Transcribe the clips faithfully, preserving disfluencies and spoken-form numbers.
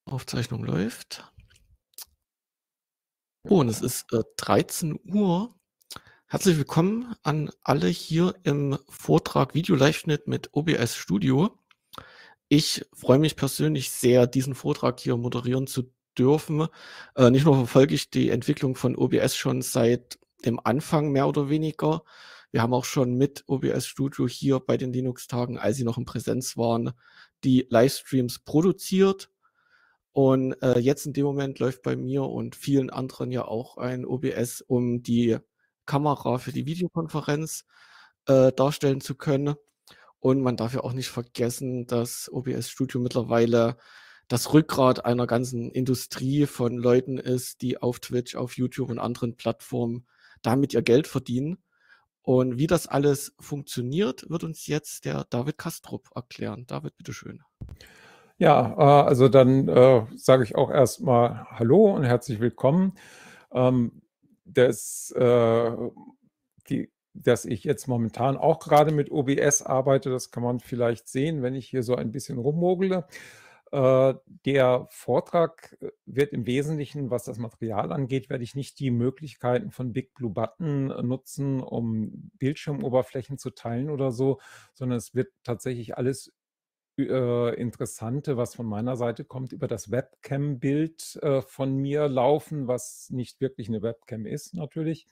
Aufzeichnung läuft. Oh, und es ist, äh, dreizehn Uhr. Herzlich willkommen an alle hier im Vortrag Video-Liveschnitt mit O B S Studio. Ich freue mich persönlich sehr, diesen Vortrag hier moderieren zu dürfen. Äh, nicht nur verfolge ich die Entwicklung von O B S schon seit dem Anfang mehr oder weniger. Wir haben auch schon mit O B S Studio hier bei den Linux-Tagen, als sie noch in Präsenz waren, die Livestreams produziert. Und, äh, jetzt in dem Moment läuft bei mir und vielen anderen ja auch ein O B S, um die Kamera für die Videokonferenz, äh, darstellen zu können. Und man darf ja auch nicht vergessen, dass O B S Studio mittlerweile das Rückgrat einer ganzen Industrie von Leuten ist, die auf Twitch, auf YouTube und anderen Plattformen damit ihr Geld verdienen. Und wie das alles funktioniert, wird uns jetzt der David Kastrup erklären. David, bitteschön. Ja, äh, also dann äh, sage ich auch erstmal Hallo und herzlich willkommen. Ähm, das, äh, die, dass ich jetzt momentan auch gerade mit O B S arbeite, das kann man vielleicht sehen, wenn ich hier so ein bisschen rummogele. Äh, der Vortrag äh, wird im Wesentlichen, was das Material angeht, werde ich nicht die Möglichkeiten von Big Blue Button äh, nutzen, um Bildschirmoberflächen zu teilen oder so, sondern es wird tatsächlich alles äh, Interessante, was von meiner Seite kommt, über das Webcam-Bild äh, von mir laufen, was nicht wirklich eine Webcam ist natürlich.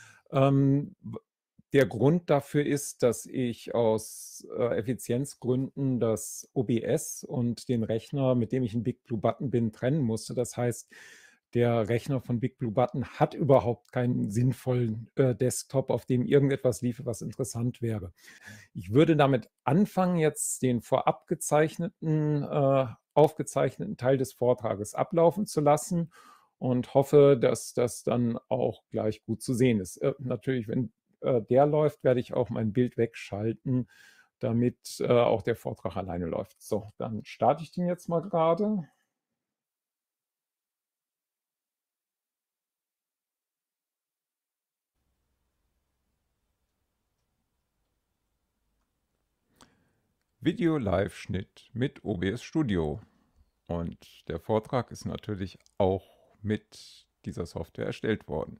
Ähm, w- der Grund dafür ist, dass ich aus äh, Effizienzgründen das O B S und den Rechner, mit dem ich ein Big Blue Button bin, trennen musste. Das heißt, der Rechner von Big Blue Button hat überhaupt keinen sinnvollen äh, Desktop, auf dem irgendetwas liefe, was interessant wäre. Ich würde damit anfangen, jetzt den vorab gezeichneten, äh, aufgezeichneten Teil des Vortrages ablaufen zu lassen und hoffe, dass das dann auch gleich gut zu sehen ist. Äh, natürlich, wenn äh, der läuft, werde ich auch mein Bild wegschalten, damit äh, auch der Vortrag alleine läuft. So, dann starte ich den jetzt mal gerade. Video-Live-Schnitt mit O B S Studio. Und der Vortrag ist natürlich auch mit dieser Software erstellt worden.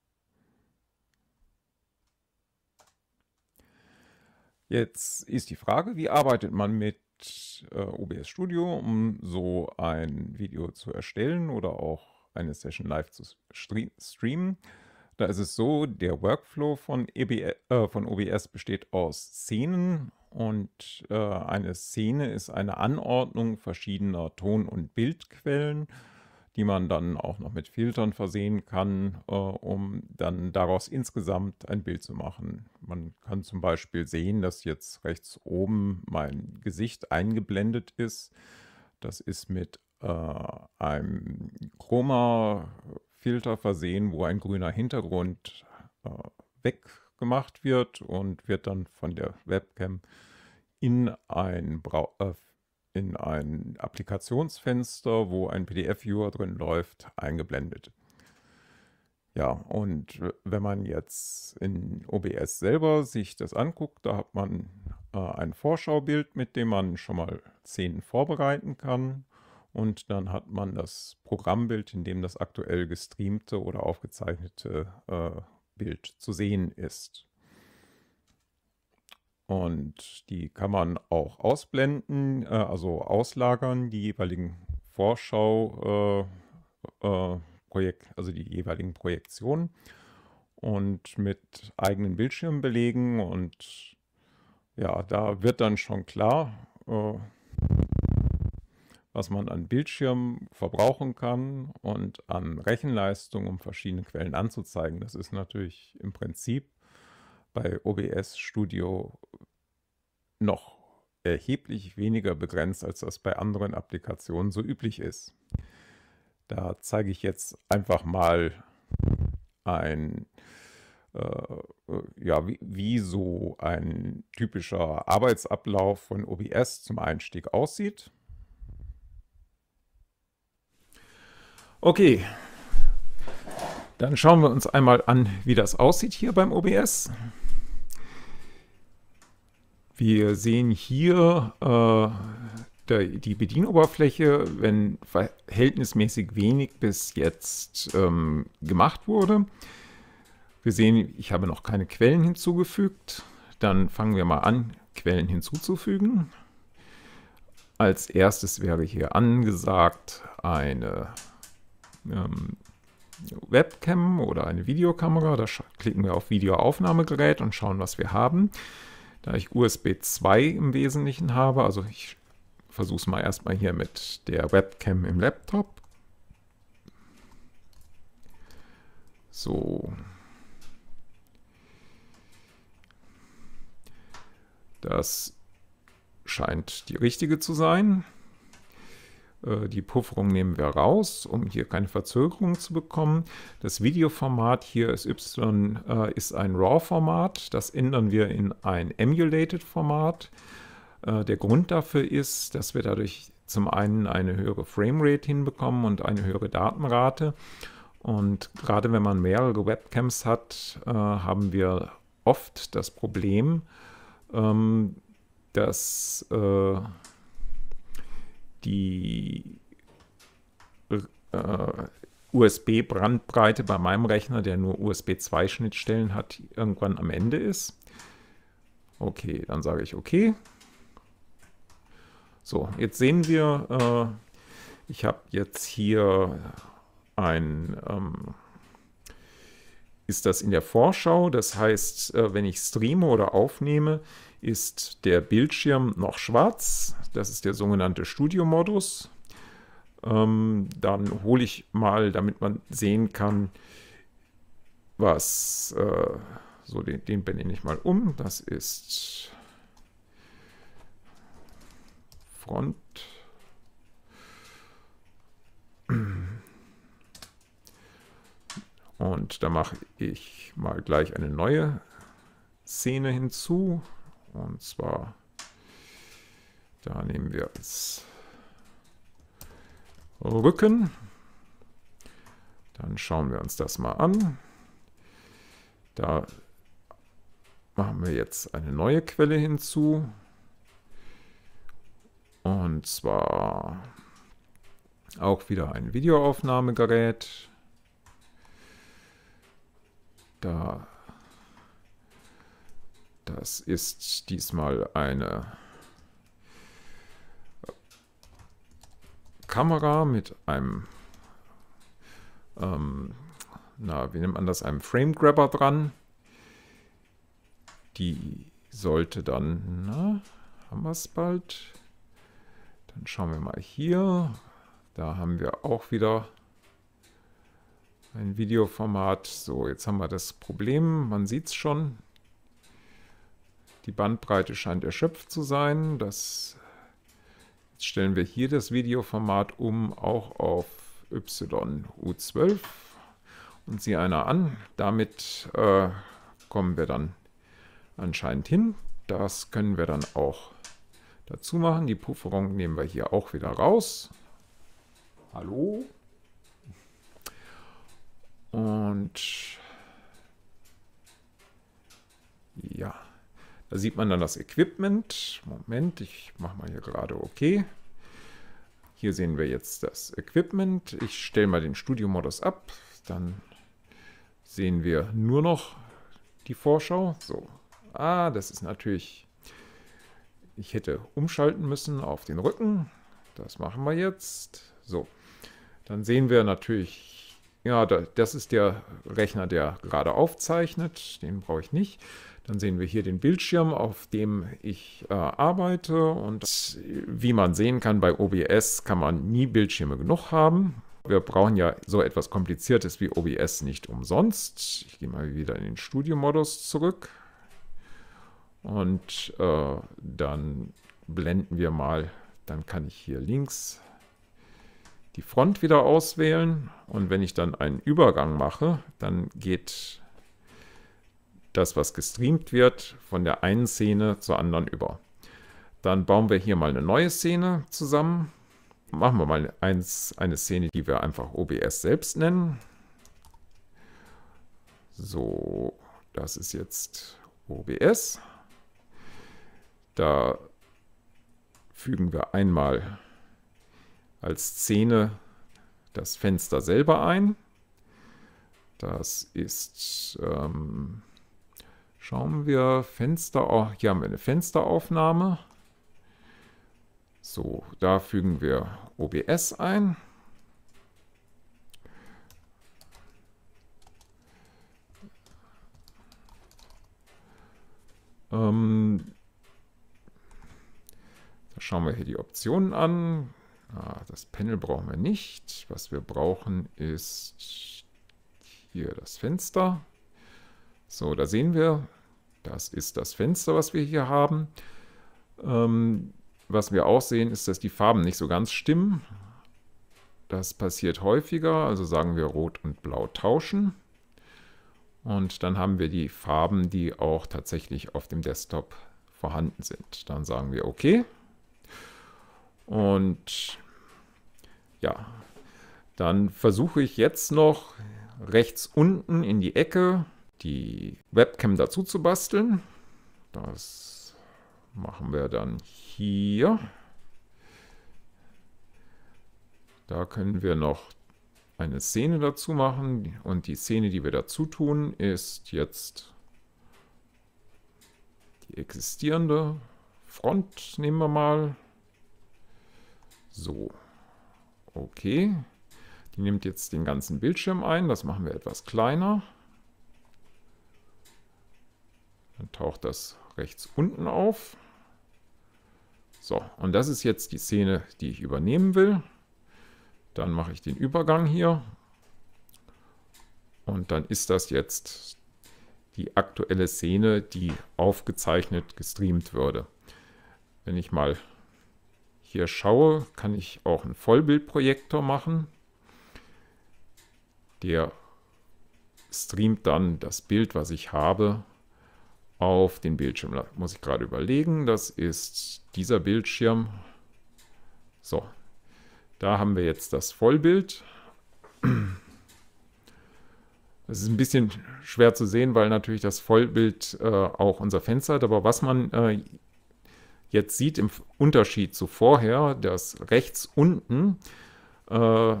Jetzt ist die Frage, wie arbeitet man mit äh, O B S Studio, um so ein Video zu erstellen oder auch eine Session live zu streamen. Da ist es so, der Workflow von, E B, äh, von O B S besteht aus Szenen und äh, eine Szene ist eine Anordnung verschiedener Ton- und Bildquellen, die man dann auch noch mit Filtern versehen kann, äh, um dann daraus insgesamt ein Bild zu machen. Man kann zum Beispiel sehen, dass jetzt rechts oben mein Gesicht eingeblendet ist. Das ist mit äh, einem Chroma-Filter versehen, wo ein grüner Hintergrund äh, weggemacht wird und wird dann von der Webcam in ein Brau äh, in ein Applikationsfenster, wo ein P D F-Viewer drin läuft, eingeblendet. Ja, und wenn man jetzt in O B S selber sich das anguckt, da hat man äh, ein Vorschaubild, mit dem man schon mal Szenen vorbereiten kann. Und dann hat man das Programmbild, in dem das aktuell gestreamte oder aufgezeichnete äh, Bild zu sehen ist. Und die kann man auch ausblenden, äh, also auslagern, die jeweiligen Vorschau, äh, äh, Projekt, also die jeweiligen Projektionen und mit eigenen Bildschirmen belegen. Und ja, da wird dann schon klar, äh, was man an Bildschirm verbrauchen kann und an Rechenleistung, um verschiedene Quellen anzuzeigen. Das ist natürlich im Prinzip bei O B S Studio noch erheblich weniger begrenzt, als das bei anderen Applikationen so üblich ist. Da zeige ich jetzt einfach mal ein, äh, ja, wie, wie so ein typischer Arbeitsablauf von O B S zum Einstieg aussieht. Okay, dann schauen wir uns einmal an, wie das aussieht hier beim O B S. Wir sehen hier äh, der, die Bedienoberfläche, wenn verhältnismäßig wenig bis jetzt ähm, gemacht wurde. Wir sehen, ich habe noch keine Quellen hinzugefügt. Dann fangen wir mal an, Quellen hinzuzufügen. Als erstes wäre hier angesagt eine ähm, Webcam oder eine Videokamera. Da klicken wir auf Videoaufnahmegerät und schauen, was wir haben. Da ich U S B zwei im Wesentlichen habe, also ich versuche es mal erstmal hier mit der Webcam im Laptop. So. Das scheint die richtige zu sein. Äh, die Pufferung nehmen wir raus, um hier keine Verzögerung zu bekommen. Das Videoformat hier ist Y, äh, ist ein RAW-Format. Das ändern wir in ein Emulated-Format. Äh, der Grund dafür ist, dass wir dadurch zum einen eine höhere Framerate hinbekommen und eine höhere Datenrate. Und gerade wenn man mehrere Webcams hat, äh, haben wir oft das Problem, ähm, dass äh, die äh, U S B-Bandbreite bei meinem Rechner, der nur U S B zwei Schnittstellen hat, irgendwann am Ende ist. Okay, dann sage ich okay. So, jetzt sehen wir, äh, ich habe jetzt hier ein, ähm, ist das in der Vorschau, das heißt, äh, wenn ich streame oder aufnehme, ist der Bildschirm noch schwarz. Das ist der sogenannte Studio-Modus. Ähm, dann hole ich mal, damit man sehen kann, was, äh, so den, den benenne ich mal um. Das ist Front. Und da mache ich mal gleich eine neue Szene hinzu. Und zwar, da nehmen wir als Rücken. Dann schauen wir uns das mal an. Da machen wir jetzt eine neue Quelle hinzu. Und zwar auch wieder ein Videoaufnahmegerät. Da, das ist diesmal eine Kamera mit einem, ähm, na, wie nennt man das, einem Frame Grabber dran. Die sollte dann, na, haben wir es bald. Dann schauen wir mal hier. Da haben wir auch wieder ein Videoformat. So, jetzt haben wir das Problem, man sieht es schon. Die Bandbreite scheint erschöpft zu sein. Das, jetzt stellen wir hier das Videoformat um, auch auf Y U zwölf und sieh einer an. Damit äh, kommen wir dann anscheinend hin. Das können wir dann auch dazu machen. Die Pufferung nehmen wir hier auch wieder raus. Hallo? Und ja, da sieht man dann das Equipment. Moment, ich mache mal hier gerade OK. Hier sehen wir jetzt das Equipment. Ich stelle mal den Studio-Modus ab. Dann sehen wir nur noch die Vorschau. So, ah, das ist natürlich, ich hätte umschalten müssen auf den Rücken. Das machen wir jetzt. So, dann sehen wir natürlich, ja, das ist der Rechner, der gerade aufzeichnet. Den brauche ich nicht. Dann sehen wir hier den Bildschirm, auf dem ich äh, arbeite. Und wie man sehen kann, bei O B S kann man nie Bildschirme genug haben. Wir brauchen ja so etwas Kompliziertes wie O B S nicht umsonst. Ich gehe mal wieder in den Studio-Modus zurück. Und äh, dann blenden wir mal, dann kann ich hier links die Front wieder auswählen. Und wenn ich dann einen Übergang mache, dann geht das, was gestreamt wird, von der einen Szene zur anderen über. Dann bauen wir hier mal eine neue Szene zusammen. Machen wir mal eins, eine Szene, die wir einfach O B S selbst nennen. So, das ist jetzt O B S. Da fügen wir einmal als Szene das Fenster selber ein. Das ist, ähm, schauen wir, Fenster, hier haben wir eine Fensteraufnahme. So, da fügen wir O B S ein. Ähm, da schauen wir hier die Optionen an. Ah, das Panel brauchen wir nicht. Was wir brauchen ist hier das Fenster. So, da sehen wir, das ist das Fenster, was wir hier haben. Ähm, was wir auch sehen, ist, dass die Farben nicht so ganz stimmen. Das passiert häufiger, also sagen wir Rot und Blau tauschen. Und dann haben wir die Farben, die auch tatsächlich auf dem Desktop vorhanden sind. Dann sagen wir OK. Und ja, dann versuche ich jetzt noch rechts unten in die Ecke die Webcam dazu zu basteln. Das machen wir dann hier. Da können wir noch eine Szene dazu machen. Und die Szene, die wir dazu tun, ist jetzt die existierende Front, nehmen wir mal. So, okay. Die nimmt jetzt den ganzen Bildschirm ein. Das machen wir etwas kleiner. Dann taucht das rechts unten auf. So, und das ist jetzt die Szene, die ich übernehmen will. Dann mache ich den Übergang hier. Und dann ist das jetzt die aktuelle Szene, die aufgezeichnet, gestreamt würde. Wenn ich mal hier schaue, kann ich auch einen Vollbildprojektor machen. Der streamt dann das Bild, was ich habe, auf den Bildschirm. Da muss ich gerade überlegen, das ist dieser Bildschirm. So, da haben wir jetzt das Vollbild. Das ist ein bisschen schwer zu sehen, weil natürlich das Vollbild äh, auch unser Fenster hat. Aber was man äh, jetzt sieht im Unterschied zu vorher, dass rechts unten, äh,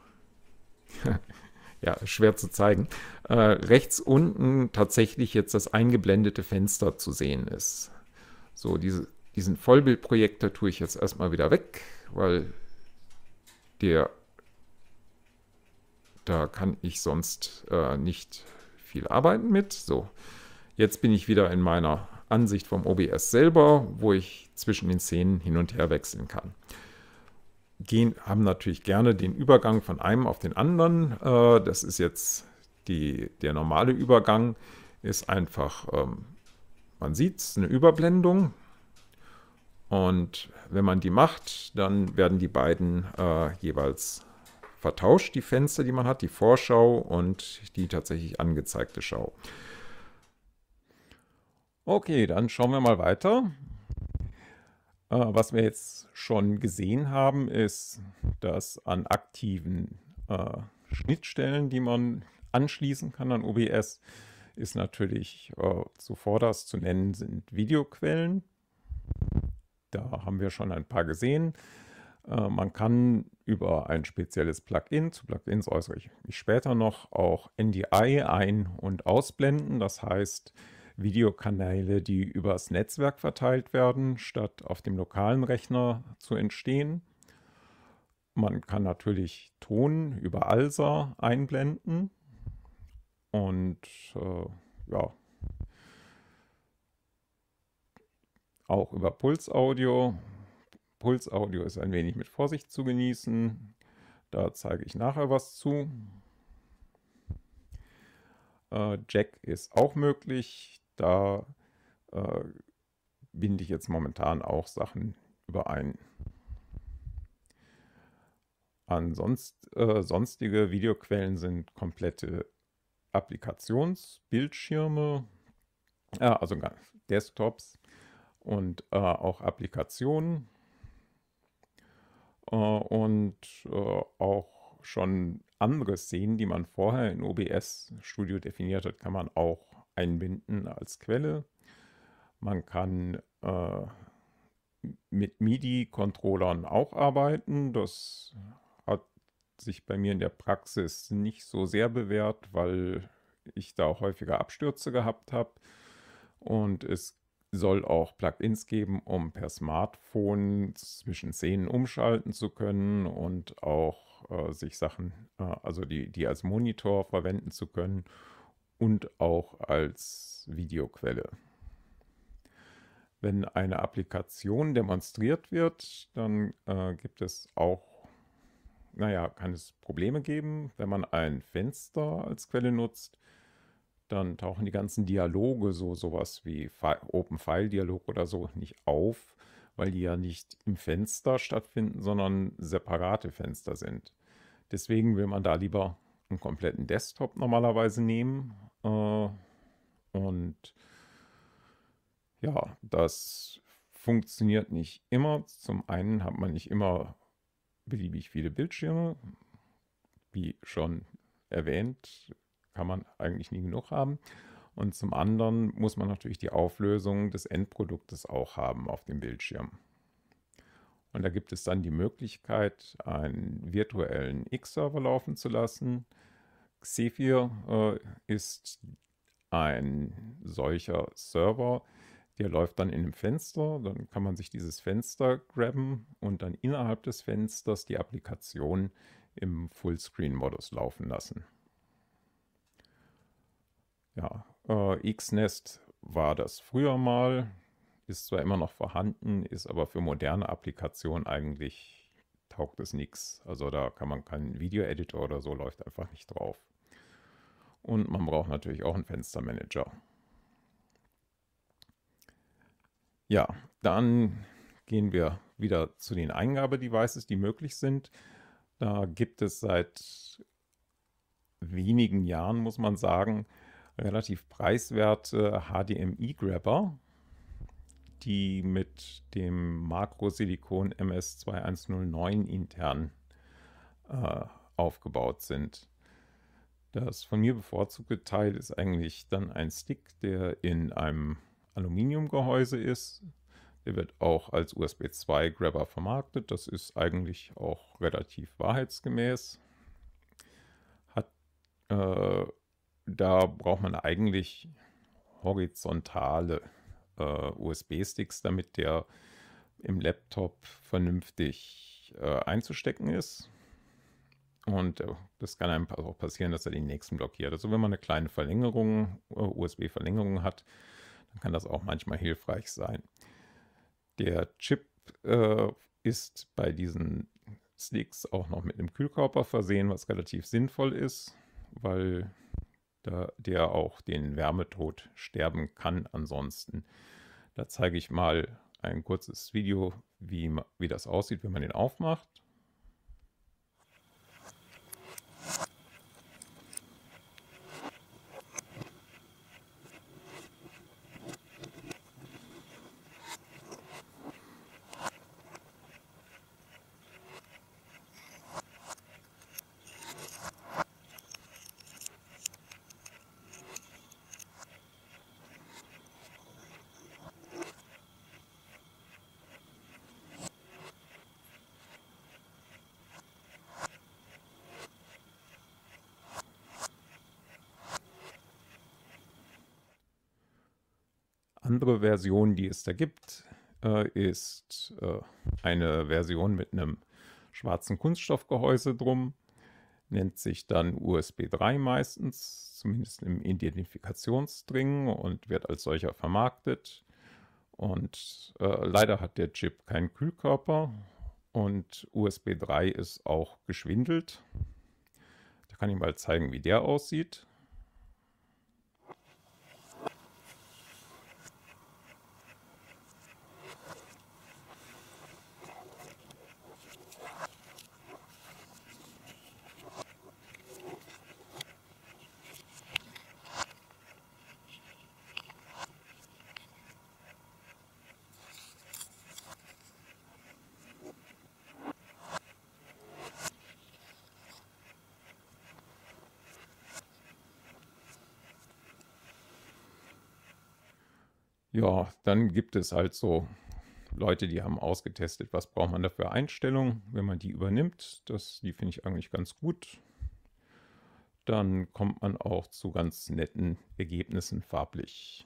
ja, schwer zu zeigen, äh, rechts unten tatsächlich jetzt das eingeblendete Fenster zu sehen ist. So, diese, diesen Vollbildprojektor tue ich jetzt erstmal wieder weg, weil der, da kann ich sonst äh, nicht viel arbeiten mit. So, jetzt bin ich wieder in meiner Ansicht vom O B S selber, wo ich zwischen den Szenen hin und her wechseln kann. Gehen, haben natürlich gerne den Übergang von einem auf den anderen. Äh, das ist jetzt die, der normale Übergang, ist einfach, ähm, man sieht es, eine Überblendung. Und wenn man die macht, dann werden die beiden äh, jeweils vertauscht, die Fenster, die man hat, die Vorschau und die tatsächlich angezeigte Schau. Okay, dann schauen wir mal weiter. Äh, was wir jetzt schon gesehen haben, ist, dass an aktiven äh, Schnittstellen, die man anschließen kann an O B S, ist natürlich äh, zuvorderst zu nennen sind Videoquellen. Da haben wir schon ein paar gesehen. Äh, man kann über ein spezielles Plugin, zu Plugins äußere ich mich später noch, auch N D I ein- und ausblenden. Das heißt, Videokanäle, die übers Netzwerk verteilt werden, statt auf dem lokalen Rechner zu entstehen. Man kann natürlich Ton über ALSA einblenden und äh, ja, auch über Pulsaudio. Pulsaudio ist ein wenig mit Vorsicht zu genießen. Da zeige ich nachher was zu. Äh, Jack ist auch möglich. Da äh, binde ich jetzt momentan auch Sachen überein. Ansonsten äh, sonstige Videoquellen sind komplette Applikationsbildschirme, äh, also Desktops und äh, auch Applikationen. Äh, und äh, auch schon andere Szenen, die man vorher in O B S Studio definiert hat, kann man auch einbinden als Quelle. Man kann äh, mit MIDI-Controllern auch arbeiten. Das hat sich bei mir in der Praxis nicht so sehr bewährt, weil ich da auch häufiger Abstürze gehabt habe. Und es soll auch Plugins geben, um per Smartphone zwischen Szenen umschalten zu können und auch äh, sich Sachen, äh, also die, die als Monitor verwenden zu können und auch als Videoquelle. Wenn eine Applikation demonstriert wird, dann äh, gibt es auch, naja, kann es Probleme geben, wenn man ein Fenster als Quelle nutzt. Dann tauchen die ganzen Dialoge, so sowas wie Open-File-Dialog oder so, nicht auf, weil die ja nicht im Fenster stattfinden, sondern separate Fenster sind. Deswegen will man da lieber einen kompletten Desktop normalerweise nehmen. Äh, und ja, das funktioniert nicht immer. Zum einen hat man nicht immer beliebig viele Bildschirme. Wie schon erwähnt, kann man eigentlich nie genug haben. Und zum anderen muss man natürlich die Auflösung des Endproduktes auch haben auf dem Bildschirm. Und da gibt es dann die Möglichkeit, einen virtuellen X-Server laufen zu lassen. Xephir äh, ist ein solcher Server, der läuft dann in einem Fenster. Dann kann man sich dieses Fenster grabben und dann innerhalb des Fensters die Applikation im Fullscreen-Modus laufen lassen. Ja, äh, Xnest war das früher mal, ist zwar immer noch vorhanden, ist aber für moderne Applikationen eigentlich, taugt es nichts. Also da kann man keinen Video-Editor oder so, läuft einfach nicht drauf. Und man braucht natürlich auch einen Fenstermanager. Ja, dann gehen wir wieder zu den Eingabedevices, die möglich sind. Da gibt es seit wenigen Jahren, muss man sagen, relativ preiswerte H D M I-Grabber, die mit dem Makro-Silicon M S zwei eins null neun intern äh, aufgebaut sind. Das von mir bevorzugte Teil ist eigentlich dann ein Stick, der in einem Aluminiumgehäuse ist. Der wird auch als U S B zwei Grabber vermarktet. Das ist eigentlich auch relativ wahrheitsgemäß. Hat, äh, da braucht man eigentlich horizontale äh, U S B-Sticks, damit der im Laptop vernünftig äh, einzustecken ist. Und äh, das kann einem auch passieren, dass er den nächsten blockiert. Also wenn man eine kleine Verlängerung, äh, U S B-Verlängerung hat, dann kann das auch manchmal hilfreich sein. Der Chip äh, ist bei diesen Sticks auch noch mit einem Kühlkörper versehen, was relativ sinnvoll ist, weil da der auch den Wärmetod sterben kann ansonsten. Da zeige ich mal ein kurzes Video, wie, wie das aussieht, wenn man den aufmacht. Andere Version, die es da gibt, äh, ist äh, eine Version mit einem schwarzen Kunststoffgehäuse drum. Nennt sich dann U S B drei meistens, zumindest im Identifikationsstring, und wird als solcher vermarktet. Und äh, leider hat der Chip keinen Kühlkörper und U S B drei ist auch geschwindelt. Da kann ich mal zeigen, wie der aussieht. Ja, dann gibt es halt so Leute, die haben ausgetestet, was braucht man da für Einstellungen. Wenn man die übernimmt, das, die finde ich eigentlich ganz gut, dann kommt man auch zu ganz netten Ergebnissen farblich.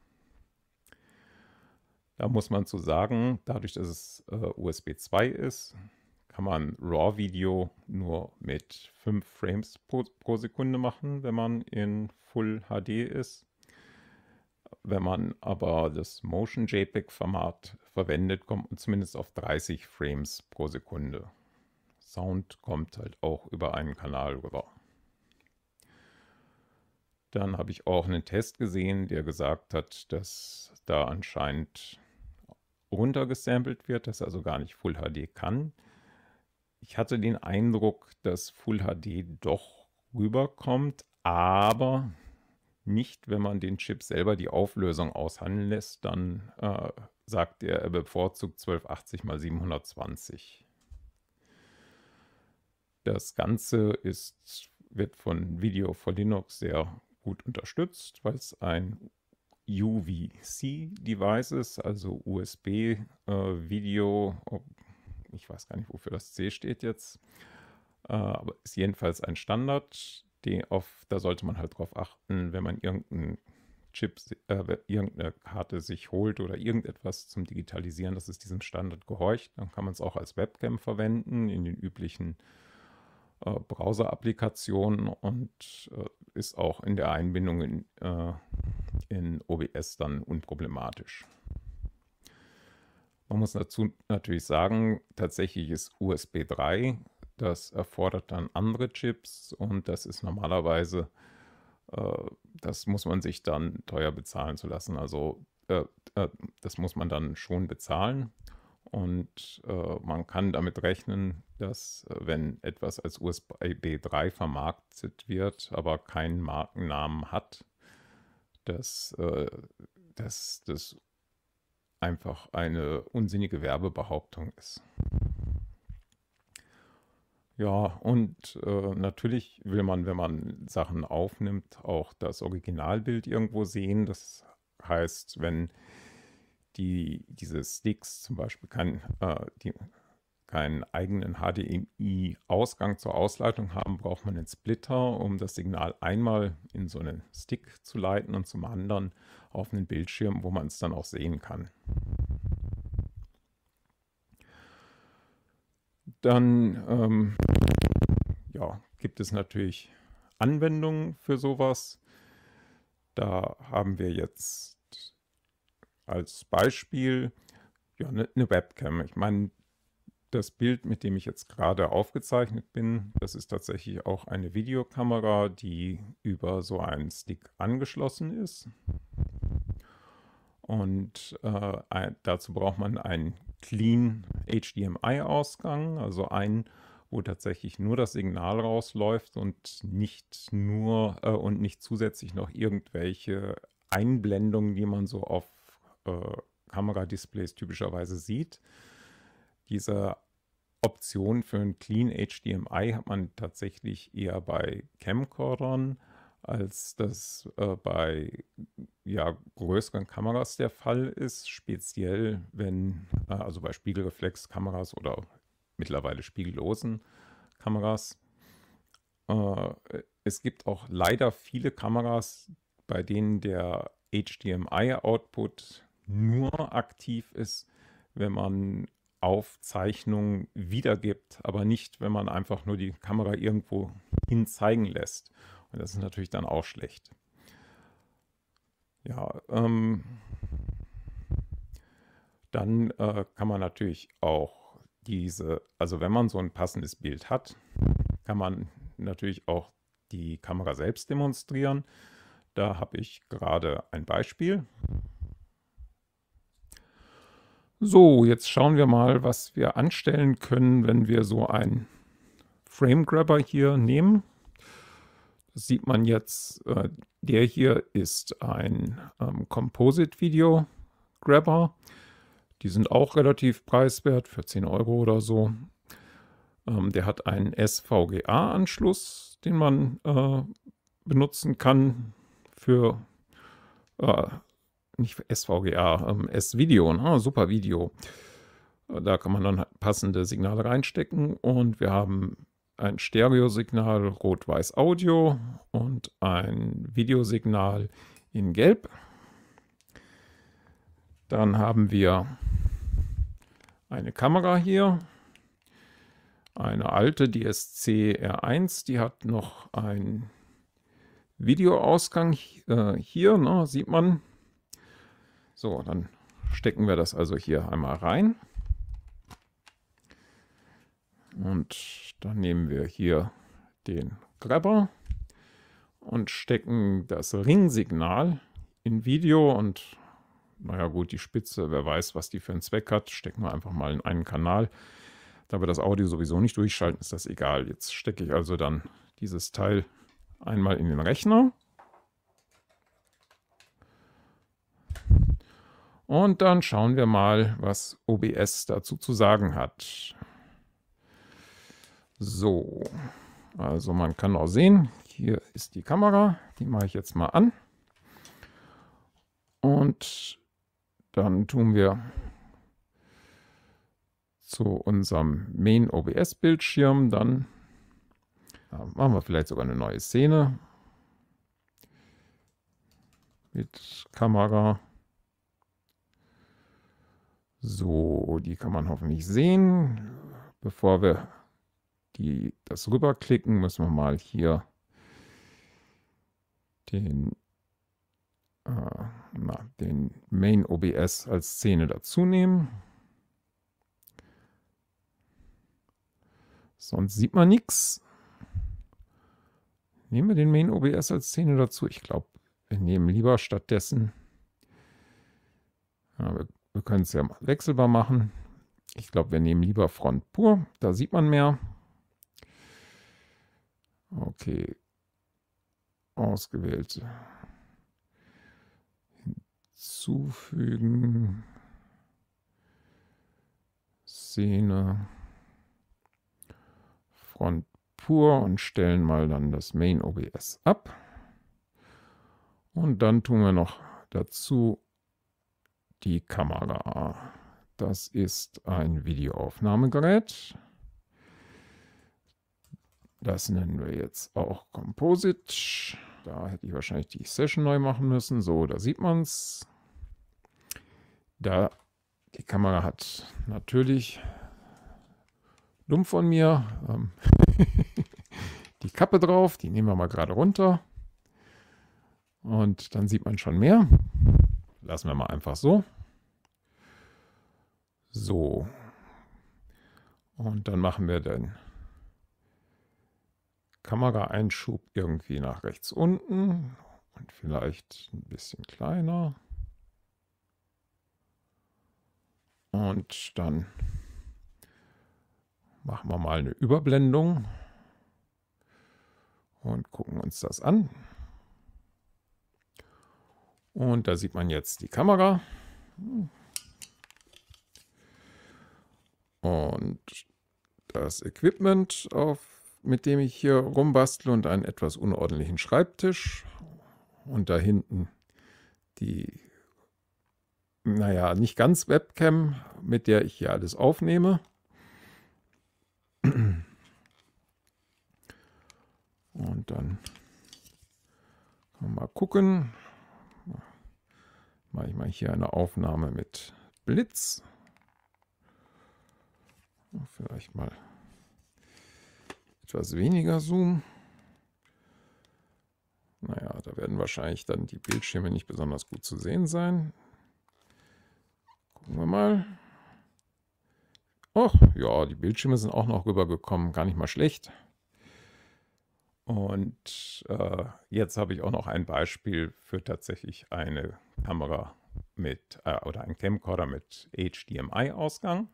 Da muss man zu sagen, dadurch, dass es äh, U S B zwei ist, kann man RAW-Video nur mit fünf Frames pro, pro Sekunde machen, wenn man in Full H D ist. Wenn man aber das Motion JPEG-Format verwendet, kommt man zumindest auf dreißig Frames pro Sekunde. Sound kommt halt auch über einen Kanal rüber. Dann habe ich auch einen Test gesehen, der gesagt hat, dass da anscheinend runtergesampelt wird, dass er also gar nicht Full H D kann. Ich hatte den Eindruck, dass Full H D doch rüberkommt, aber nicht, wenn man den Chip selber die Auflösung aushandeln lässt, dann äh, sagt er, er bevorzugt zwölf achtzig mal siebenhundertzwanzig. Das Ganze ist, wird von Video for Linux sehr gut unterstützt, weil es ein U V C-Device ist, also U S B-Video, äh, ich weiß gar nicht, wofür das C steht jetzt, äh, aber ist jedenfalls ein Standard. Die auf, da sollte man halt drauf achten, wenn man irgendeinen Chip, äh, irgendeine Karte sich holt oder irgendetwas zum Digitalisieren, dass es diesem Standard gehorcht. Dann kann man es auch als Webcam verwenden in den üblichen äh, Browser-Applikationen und äh, ist auch in der Einbindung in, äh, in O B S dann unproblematisch. Man muss dazu natürlich sagen, tatsächlich ist U S B drei, das erfordert dann andere Chips und das ist normalerweise, äh, das muss man sich dann teuer bezahlen zu lassen. Also äh, äh, das muss man dann schon bezahlen und äh, man kann damit rechnen, dass äh, wenn etwas als U S B drei vermarktet wird, aber keinen Markennamen hat, dass äh, das einfach eine unsinnige Werbebehauptung ist. Ja, und äh, natürlich will man, wenn man Sachen aufnimmt, auch das Originalbild irgendwo sehen. Das heißt, wenn die, diese Sticks zum Beispiel kein, äh, die, keinen eigenen H D M I-Ausgang zur Ausleitung haben, braucht man einen Splitter, um das Signal einmal in so einen Stick zu leiten und zum anderen auf einen Bildschirm, wo man es dann auch sehen kann. Dann ähm, ja, gibt es natürlich Anwendungen für sowas. Da haben wir jetzt als Beispiel ja, eine, eine Webcam. Ich meine, das Bild, mit dem ich jetzt gerade aufgezeichnet bin, das ist tatsächlich auch eine Videokamera, die über so einen Stick angeschlossen ist. Und äh, ein, dazu braucht man einen Clean H D M I-Ausgang, also einen, wo tatsächlich nur das Signal rausläuft und nicht nur äh, und nicht zusätzlich noch irgendwelche Einblendungen, die man so auf äh, Kameradisplays typischerweise sieht. Diese Option für ein Clean H D M I hat man tatsächlich eher bei Camcordern, als das äh, bei ja, größeren Kameras der Fall ist, speziell wenn, äh, also bei Spiegelreflexkameras oder mittlerweile spiegellosen Kameras. Äh, es gibt auch leider viele Kameras, bei denen der H D M I-Output nur aktiv ist, wenn man Aufzeichnungen wiedergibt, aber nicht, wenn man einfach nur die Kamera irgendwo hin zeigen lässt. Und das ist natürlich dann auch schlecht. Ja, ähm, dann äh, kann man natürlich auch diese, also wenn man so ein passendes Bild hat, kann man natürlich auch die Kamera selbst demonstrieren. Da habe ich gerade ein Beispiel. So, jetzt schauen wir mal, was wir anstellen können, wenn wir so einen Frame Grabber hier nehmen. Das sieht man jetzt, äh, der hier ist ein ähm, Composite Video Grabber. Die sind auch relativ preiswert, für zehn Euro oder so. Ähm, der hat einen S V G A-Anschluss, den man äh, benutzen kann für äh, nicht S V G A, ähm, S-Video, ne? Super Video. Da kann man dann passende Signale reinstecken und wir haben ein Stereosignal Rot-Weiß Audio und ein Videosignal in Gelb. Dann haben wir eine Kamera hier, eine alte D S C R eins, die hat noch einen Videoausgang äh, hier, ne, sieht man. So, dann stecken wir das also hier einmal rein. Und dann nehmen wir hier den Grabber und stecken das Ringsignal in Video und naja gut, die Spitze, wer weiß, was die für einen Zweck hat, stecken wir einfach mal in einen Kanal. Da wir das Audio sowieso nicht durchschalten, ist das egal. Jetzt stecke ich also dann dieses Teil einmal in den Rechner. Und dann schauen wir mal, was O B S dazu zu sagen hat. So, also man kann auch sehen, hier ist die Kamera, die mache ich jetzt mal an. Und dann tun wir zu unserem Main O B S-Bildschirm, dann ja, machen wir vielleicht sogar eine neue Szene mit Kamera. So, die kann man hoffentlich sehen. Bevor wir die, das rüberklicken, müssen wir mal hier den, äh, na, den Main O B S als Szene dazu nehmen. Sonst sieht man nichts. Nehmen wir den Main O B S als Szene dazu. Ich glaube, wir nehmen lieber stattdessen, ja, wir, wir können es ja wechselbar machen. Ich glaube, wir nehmen lieber Front pur. Da sieht man mehr. Okay. Ausgewählt. Hinzufügen. Szene. Front pur und stellen mal dann das Main O B S ab. Und dann tun wir noch dazu die Kamera. Das ist ein Videoaufnahmegerät. Das nennen wir jetzt auch Composite. Da hätte ich wahrscheinlich die Session neu machen müssen. So, da sieht man es. Da die Kamera hat natürlich, dumm von mir, ähm, die Kappe drauf. Die nehmen wir mal gerade runter. Und dann sieht man schon mehr. Lassen wir mal einfach so. So. Und dann machen wir den Kameraeinschub irgendwie nach rechts unten und vielleicht ein bisschen kleiner. Und dann machen wir mal eine Überblendung und gucken uns das an. Und da sieht man jetzt die Kamera. Und das Equipment, auf, mit dem ich hier rumbastle, und einen etwas unordentlichen Schreibtisch. Und da hinten die, naja, nicht ganz Webcam, mit der ich hier alles aufnehme. Und dann kann man mal gucken. Mache ich mal hier eine Aufnahme mit Blitz. Vielleicht mal etwas weniger Zoom. Naja, da werden wahrscheinlich dann die Bildschirme nicht besonders gut zu sehen sein. Gucken wir mal. Och, ja, die Bildschirme sind auch noch rübergekommen. Gar nicht mal schlecht. Und äh, jetzt habe ich auch noch ein Beispiel für tatsächlich eine Kamera mit, äh, oder ein Camcorder mit H D M I-Ausgang.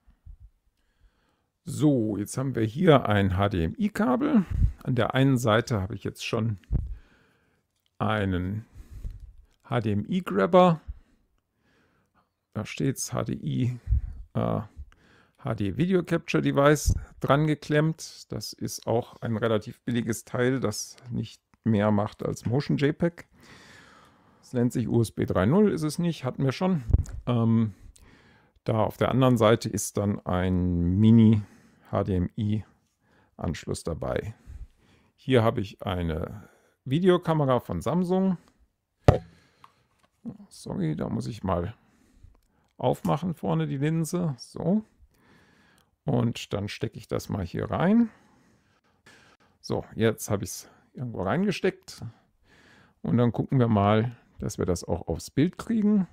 So, jetzt haben wir hier ein H D M I-Kabel. An der einen Seite habe ich jetzt schon einen H D M I-Grabber. Da steht es H D I, äh, H D Video Capture Device dran geklemmt. Das ist auch ein relativ billiges Teil, das nicht mehr macht als Motion JPEG. Es nennt sich U S B drei Punkt null, ist es nicht, hatten wir schon. Ähm, da auf der anderen Seite ist dann ein Mini-H D M I-Anschluss dabei. Hier habe ich eine Videokamera von Samsung. Sorry, da muss ich mal aufmachen vorne die Linse. So. Und dann stecke ich das mal hier rein. So, jetzt habe ich es irgendwo reingesteckt. Und dann gucken wir mal, dass wir das auch aufs Bild kriegen.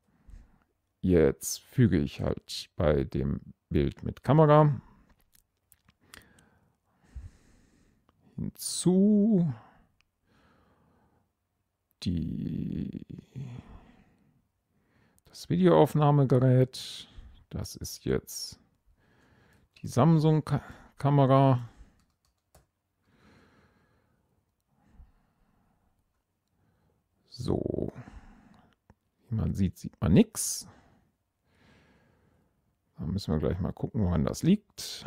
Jetzt füge ich halt bei dem Bild mit Kamera hinzu die, das Videoaufnahmegerät. Das ist jetzt die Samsung-Kamera. So, wie man sieht, sieht man nichts. Da müssen wir gleich mal gucken, woran das liegt.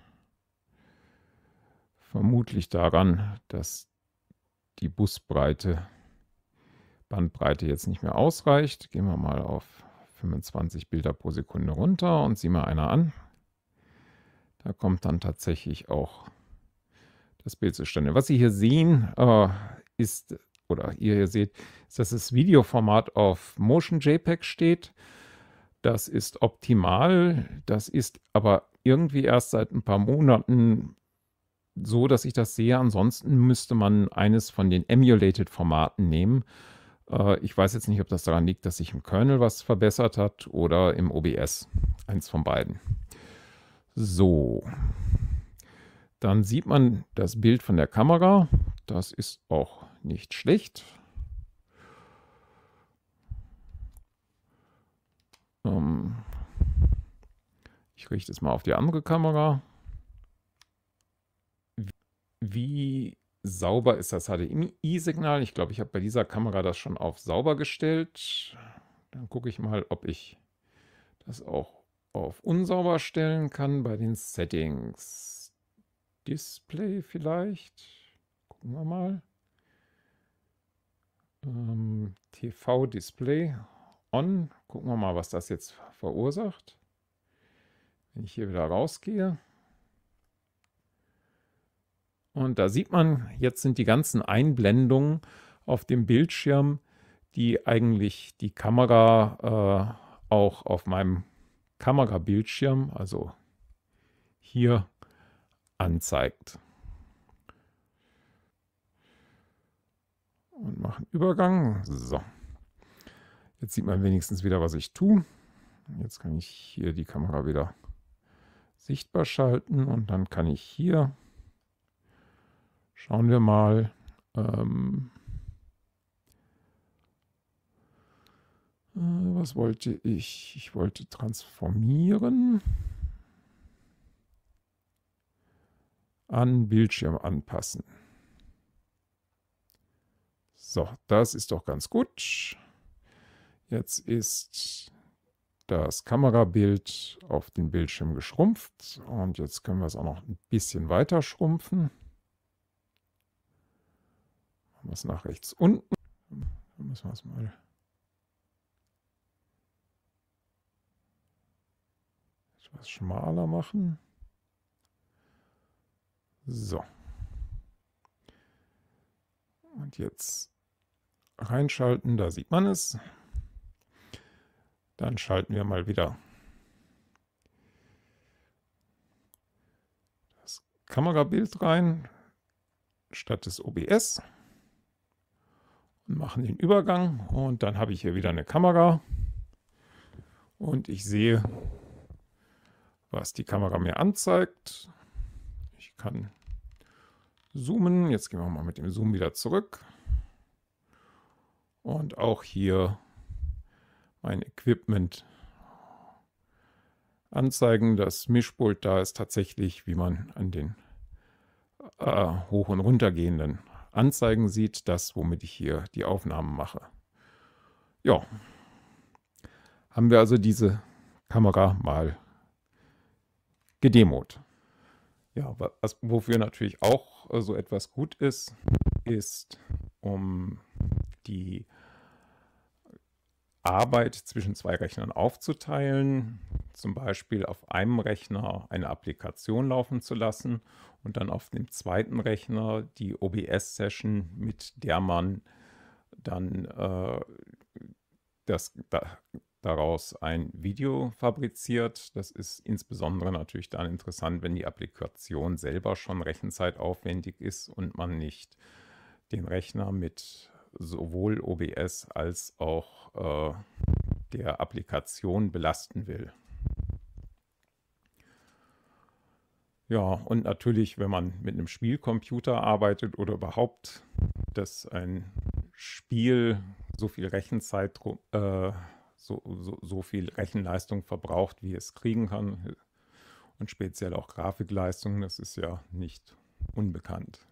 Vermutlich daran, dass die Busbreite, Bandbreite jetzt nicht mehr ausreicht. Gehen wir mal auf fünfundzwanzig Bilder pro Sekunde runter und sieh mal einer an. Da kommt dann tatsächlich auch das Bild zustande. Was Sie hier sehen, äh, ist, oder ihr hier seht, ist, dass das Videoformat auf Motion JPEG steht. Das ist optimal. Das ist aber irgendwie erst seit ein paar Monaten so, dass ich das sehe. Ansonsten müsste man eines von den Emulated-Formaten nehmen. Äh, ich weiß jetzt nicht, ob das daran liegt, dass sich im Kernel was verbessert hat oder im O B S. Eins von beiden. So. Dann sieht man das Bild von der Kamera. Das ist auch nicht schlecht. Ähm, ich richte es mal auf die andere Kamera. Wie, wie sauber ist das H D M I-Signal? Ich glaube, ich habe bei dieser Kamera das schon auf sauber gestellt. Dann gucke ich mal, ob ich das auch auf unsauber stellen kann bei den Settings. Display vielleicht. Gucken wir mal. Ähm, T V-Display on. Gucken wir mal, was das jetzt verursacht. Wenn ich hier wieder rausgehe. Und da sieht man, jetzt sind die ganzen Einblendungen auf dem Bildschirm, die eigentlich die Kamera äh, auch auf meinem Kamerabildschirm, also hier, anzeigt. Und mache einen Übergang. So. Jetzt sieht man wenigstens wieder, was ich tue. Jetzt kann ich hier die Kamera wieder sichtbar schalten und dann kann ich hier, schauen wir mal, ähm, äh, was wollte ich? Ich wollte transformieren, an Bildschirm anpassen. So, das ist doch ganz gut. Jetzt ist das Kamerabild auf den Bildschirm geschrumpft und jetzt können wir es auch noch ein bisschen weiter schrumpfen. Machen wir es nach rechts unten. Dann müssen wir es mal etwas schmaler machen. So. Und jetzt reinschalten, da sieht man es. Dann schalten wir mal wieder das Kamerabild rein, statt des O B S. Und machen den Übergang. Und dann habe ich hier wieder eine Kamera. Und ich sehe, was die Kamera mir anzeigt. Ich kann zoomen. Jetzt gehen wir mal mit dem Zoom wieder zurück. Und auch hier mein Equipment anzeigen. Das Mischpult da ist tatsächlich, wie man an den äh, hoch- und runtergehenden Anzeigen sieht, das, womit ich hier die Aufnahmen mache. Ja, haben wir also diese Kamera mal gedemot. Ja, was, wofür natürlich auch äh, so etwas gut ist, ist, um die Arbeit zwischen zwei Rechnern aufzuteilen, zum Beispiel auf einem Rechner eine Applikation laufen zu lassen und dann auf dem zweiten Rechner die O B S-Session, mit der man dann äh, das, da, daraus ein Video fabriziert. Das ist insbesondere natürlich dann interessant, wenn die Applikation selber schon rechenzeitaufwendig ist und man nicht den Rechner mit sowohl O B S als auch äh, der Applikation belasten will. Ja, und natürlich, wenn man mit einem Spielcomputer arbeitet oder überhaupt, dass ein Spiel so viel Rechenzeit, äh, so, so, so viel Rechenleistung verbraucht, wie es kriegen kann, und speziell auch Grafikleistung, das ist ja nicht unbekannt.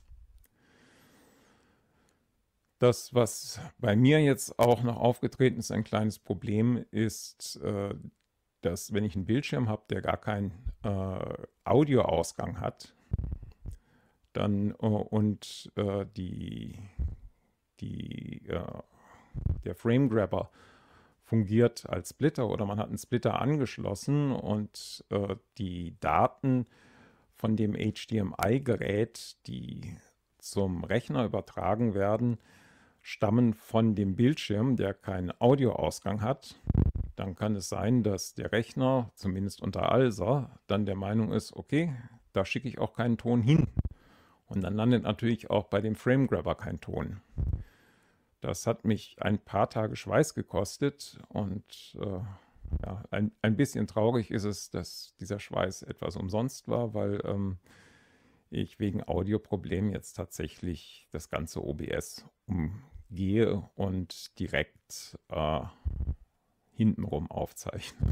Das, was bei mir jetzt auch noch aufgetreten ist, ein kleines Problem, ist, äh, dass wenn ich einen Bildschirm habe, der gar keinen äh, Audioausgang hat, dann äh, und äh, die, die, äh, der Frame Grabber fungiert als Splitter oder man hat einen Splitter angeschlossen und äh, die Daten von dem H D M I-Gerät, die zum Rechner übertragen werden, stammen von dem Bildschirm, der keinen Audioausgang hat. Dann kann es sein, dass der Rechner, zumindest unter ALSA, dann der Meinung ist, okay, da schicke ich auch keinen Ton hin. Und dann landet natürlich auch bei dem Frame Grabber kein Ton. Das hat mich ein paar Tage Schweiß gekostet und äh, ja, ein, ein bisschen traurig ist es, dass dieser Schweiß etwas umsonst war, weil ähm, ich wegen Audioproblemen jetzt tatsächlich das ganze O B S umgehe und direkt äh, hintenrum aufzeichne.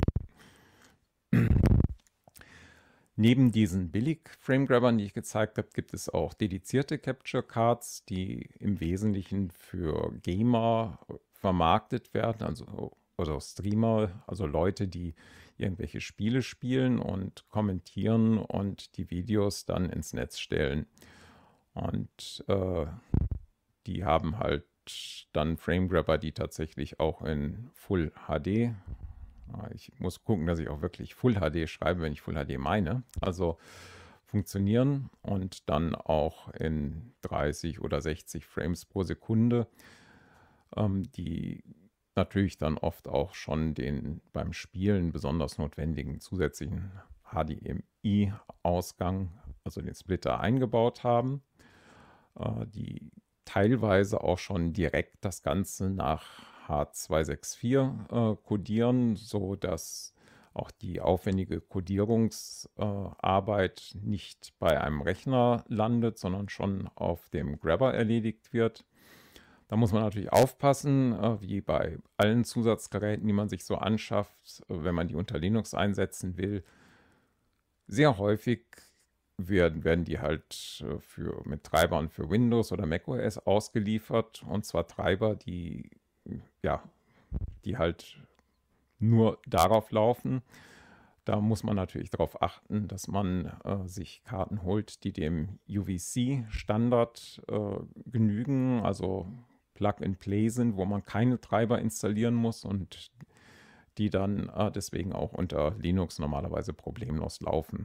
Neben diesen Billig-Frame-Grabbern, die ich gezeigt habe, gibt es auch dedizierte Capture Cards, die im Wesentlichen für Gamer vermarktet werden, also oder Streamer, also Leute, die irgendwelche Spiele spielen und kommentieren und die Videos dann ins Netz stellen. Und äh, die haben halt dann Frame Grabber, die tatsächlich auch in Full H D, ich muss gucken, dass ich auch wirklich Full H D schreibe, wenn ich Full H D meine, also funktionieren und dann auch in dreißig oder sechzig Frames pro Sekunde, ähm, die natürlich dann oft auch schon den beim Spielen besonders notwendigen zusätzlichen H D M I-Ausgang, also den Splitter, eingebaut haben, äh, die teilweise auch schon direkt das Ganze nach H zweihundertvierundsechzig äh, codieren, so dass auch die aufwendige Codierungsarbeit äh, nicht bei einem Rechner landet, sondern schon auf dem Grabber erledigt wird. Da muss man natürlich aufpassen, äh, wie bei allen Zusatzgeräten, die man sich so anschafft, äh, wenn man die unter Linux einsetzen will. Sehr häufig werden, werden die halt äh, für, mit Treibern für Windows oder macOS ausgeliefert. Und zwar Treiber, die, ja, die halt nur darauf laufen. Da muss man natürlich darauf achten, dass man äh, sich Karten holt, die dem U V C-Standard äh, genügen, also Plug-and-Play sind, wo man keine Treiber installieren muss und die dann äh, deswegen auch unter Linux normalerweise problemlos laufen.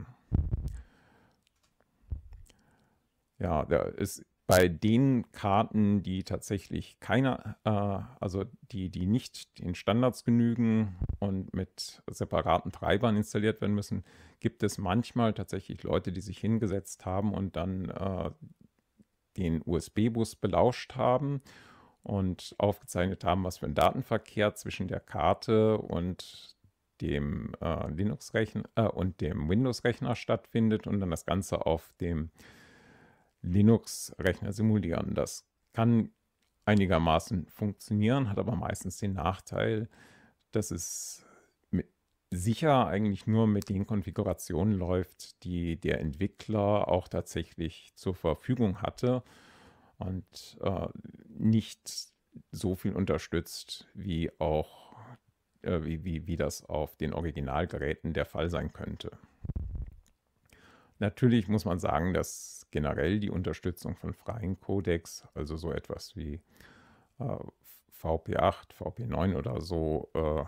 Ja, da ist bei den Karten, die tatsächlich keine, äh, also die, die nicht den Standards genügen und mit separaten Treibern installiert werden müssen, gibt es manchmal tatsächlich Leute, die sich hingesetzt haben und dann äh, den U S B-Bus belauscht haben und aufgezeichnet haben, was für ein Datenverkehr zwischen der Karte und dem äh, Linux-Rechner äh, und dem Windows-Rechner stattfindet und dann das Ganze auf dem Linux-Rechner simulieren. Das kann einigermaßen funktionieren, hat aber meistens den Nachteil, dass es mit sicher eigentlich nur mit den Konfigurationen läuft, die der Entwickler auch tatsächlich zur Verfügung hatte und äh, nicht so viel unterstützt, wie auch äh, wie, wie, wie das auf den Originalgeräten der Fall sein könnte. Natürlich muss man sagen, dass generell die Unterstützung von freien Codecs, also so etwas wie äh, V P acht, V P neun oder so äh,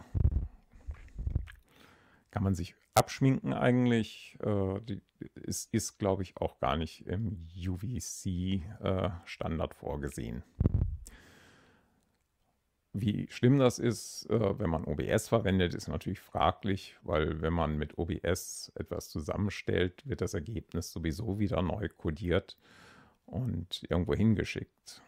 kann man sich abschminken eigentlich. Äh, die, es ist, glaube ich, auch gar nicht im U V C-Standard äh, vorgesehen. Wie schlimm das ist, äh, wenn man O B S verwendet, ist natürlich fraglich, weil wenn man mit O B S etwas zusammenstellt, wird das Ergebnis sowieso wieder neu codiert und irgendwo hingeschickt.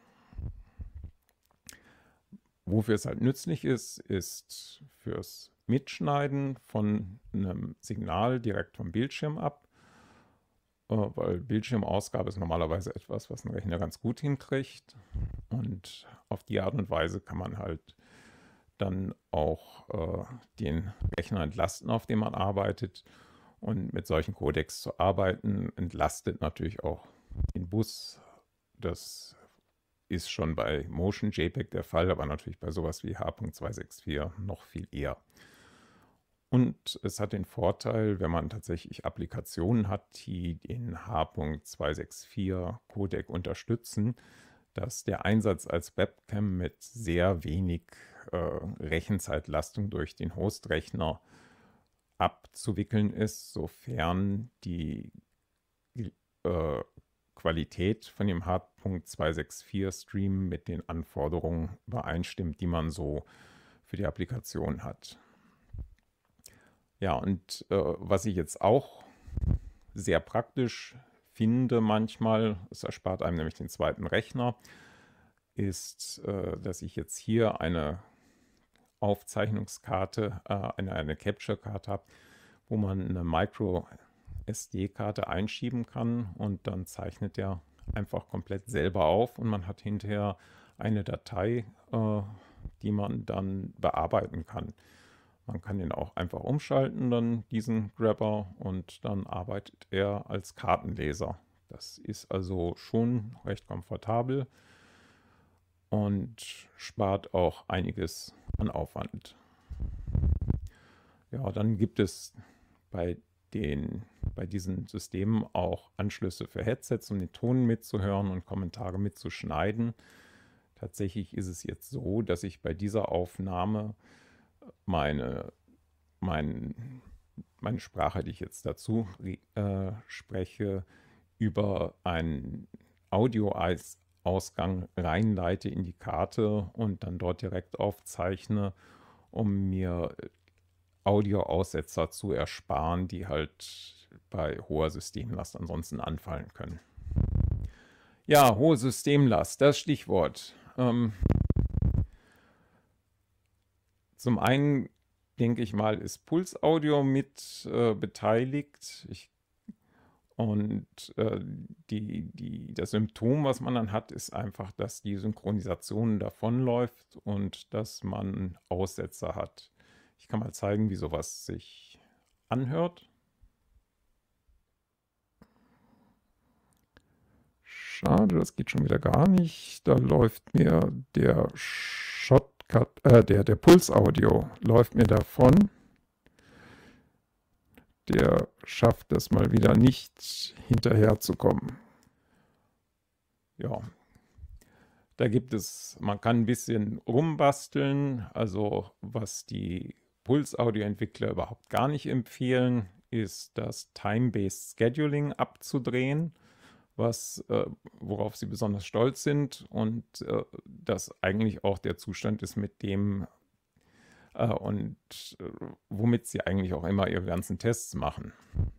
Wofür es halt nützlich ist, ist fürs Mitschneiden von einem Signal direkt vom Bildschirm ab, äh, weil Bildschirmausgabe ist normalerweise etwas, was ein Rechner ganz gut hinkriegt. Und auf die Art und Weise kann man halt dann auch äh, den Rechner entlasten, auf dem man arbeitet. Und mit solchen Codecs zu arbeiten, entlastet natürlich auch den Bus. Das ist schon bei Motion JPEG der Fall, aber natürlich bei sowas wie H zwei sechs vier noch viel eher. Und es hat den Vorteil, wenn man tatsächlich Applikationen hat, die den H zwei sechs vier Codec unterstützen, dass der Einsatz als Webcam mit sehr wenig äh, Rechenzeitlastung durch den Hostrechner abzuwickeln ist, sofern die äh, Qualität von dem H zwei sechs vier Stream mit den Anforderungen übereinstimmt, die man so für die Applikation hat. Ja, und äh, was ich jetzt auch sehr praktisch finde manchmal, es erspart einem nämlich den zweiten Rechner, ist, äh, dass ich jetzt hier eine Aufzeichnungskarte, äh, eine, eine Capture-Karte habe, wo man eine Micro S D-Karte einschieben kann und dann zeichnet der einfach komplett selber auf und man hat hinterher eine Datei, äh, die man dann bearbeiten kann. Man kann den auch einfach umschalten, dann diesen Grabber, und dann arbeitet er als Kartenleser. Das ist also schon recht komfortabel und spart auch einiges an Aufwand. Ja, dann gibt es bei den, bei diesen Systemen auch Anschlüsse für Headsets, um den Ton mitzuhören und Kommentare mitzuschneiden. Tatsächlich ist es jetzt so, dass ich bei dieser Aufnahme meine, mein, meine Sprache, die ich jetzt dazu äh, spreche, über einen Audioausgang reinleite in die Karte und dann dort direkt aufzeichne, um mir Audioaussetzer zu ersparen, die halt bei hoher Systemlast ansonsten anfallen können. Ja, hohe Systemlast, das Stichwort. Ähm, zum einen denke ich mal, ist Puls Audio mit äh, beteiligt. Ich, und äh, die, die, das Symptom, was man dann hat, ist einfach, dass die Synchronisation davonläuft und dass man Aussetzer hat. Ich kann mal zeigen, wie sowas sich anhört. Schade, das geht schon wieder gar nicht. Da läuft mir der Shotcut, äh, der, der Puls-Audio läuft mir davon. Der schafft es mal wieder nicht, hinterherzukommen. Ja, da gibt es, man kann ein bisschen rumbasteln. Also was die Puls-Audio-Entwickler überhaupt gar nicht empfehlen, ist das Time-Based Scheduling abzudrehen, was, äh, worauf sie besonders stolz sind und äh, das eigentlich auch der Zustand ist, mit dem äh, und äh, womit sie eigentlich auch immer ihre ganzen Tests machen.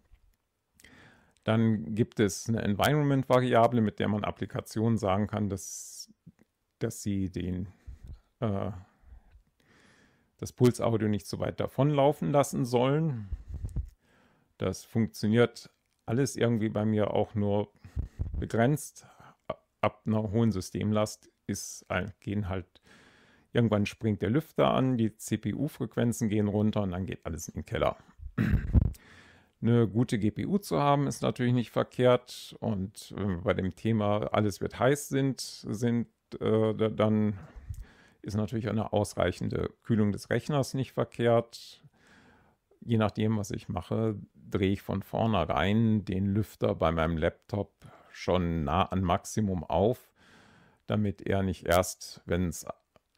Dann gibt es eine Environment-Variable, mit der man Applikationen sagen kann, dass, dass sie den, äh, das Puls-Audio nicht so weit davonlaufen lassen sollen. Das funktioniert alles irgendwie bei mir auch nur begrenzt. Ab einer hohen Systemlast ist, gehen halt, irgendwann springt der Lüfter an, die C P U-Frequenzen gehen runter und dann geht alles in den Keller. Eine gute G P U zu haben, ist natürlich nicht verkehrt. Und wenn wir bei dem Thema alles wird heiß sind, sind äh, dann ist natürlich eine ausreichende Kühlung des Rechners nicht verkehrt. Je nachdem, was ich mache, drehe ich von vornherein den Lüfter bei meinem Laptop schon nah an Maximum auf, damit er nicht erst, wenn es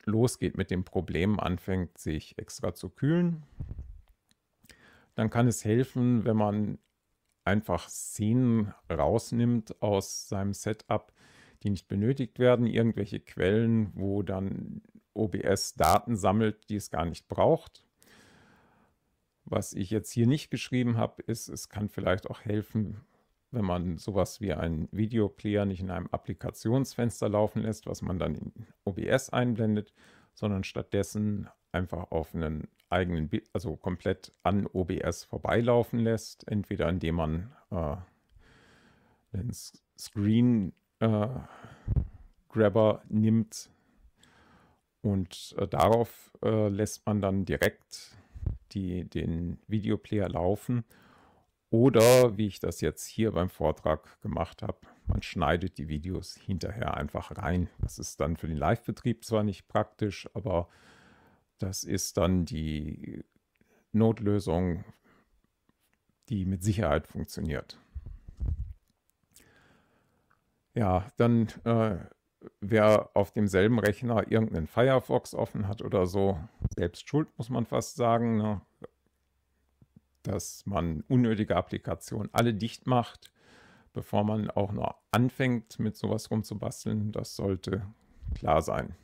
losgeht mit dem Problem, anfängt sich extra zu kühlen. Dann kann es helfen, wenn man einfach Szenen rausnimmt aus seinem Setup, die nicht benötigt werden, irgendwelche Quellen, wo dann O B S Daten sammelt, die es gar nicht braucht. Was ich jetzt hier nicht geschrieben habe, ist, es kann vielleicht auch helfen, wenn man sowas wie einen Videoplayer nicht in einem Applikationsfenster laufen lässt, was man dann in O B S einblendet, sondern stattdessen einfach auf einen eigenen, Bi- also komplett an O B S vorbeilaufen lässt, entweder indem man äh, einen S- Screen äh, Grabber nimmt und äh, darauf äh, lässt man dann direkt die, den Videoplayer laufen. Oder, wie ich das jetzt hier beim Vortrag gemacht habe, man schneidet die Videos hinterher einfach rein. Das ist dann für den Live-Betrieb zwar nicht praktisch, aber das ist dann die Notlösung, die mit Sicherheit funktioniert. Ja, dann äh, wer auf demselben Rechner irgendeinen Firefox offen hat oder so, selbst schuld, muss man fast sagen, ne? Dass man unnötige Applikationen alle dicht macht, bevor man auch nur anfängt, mit sowas rumzubasteln. Das sollte klar sein.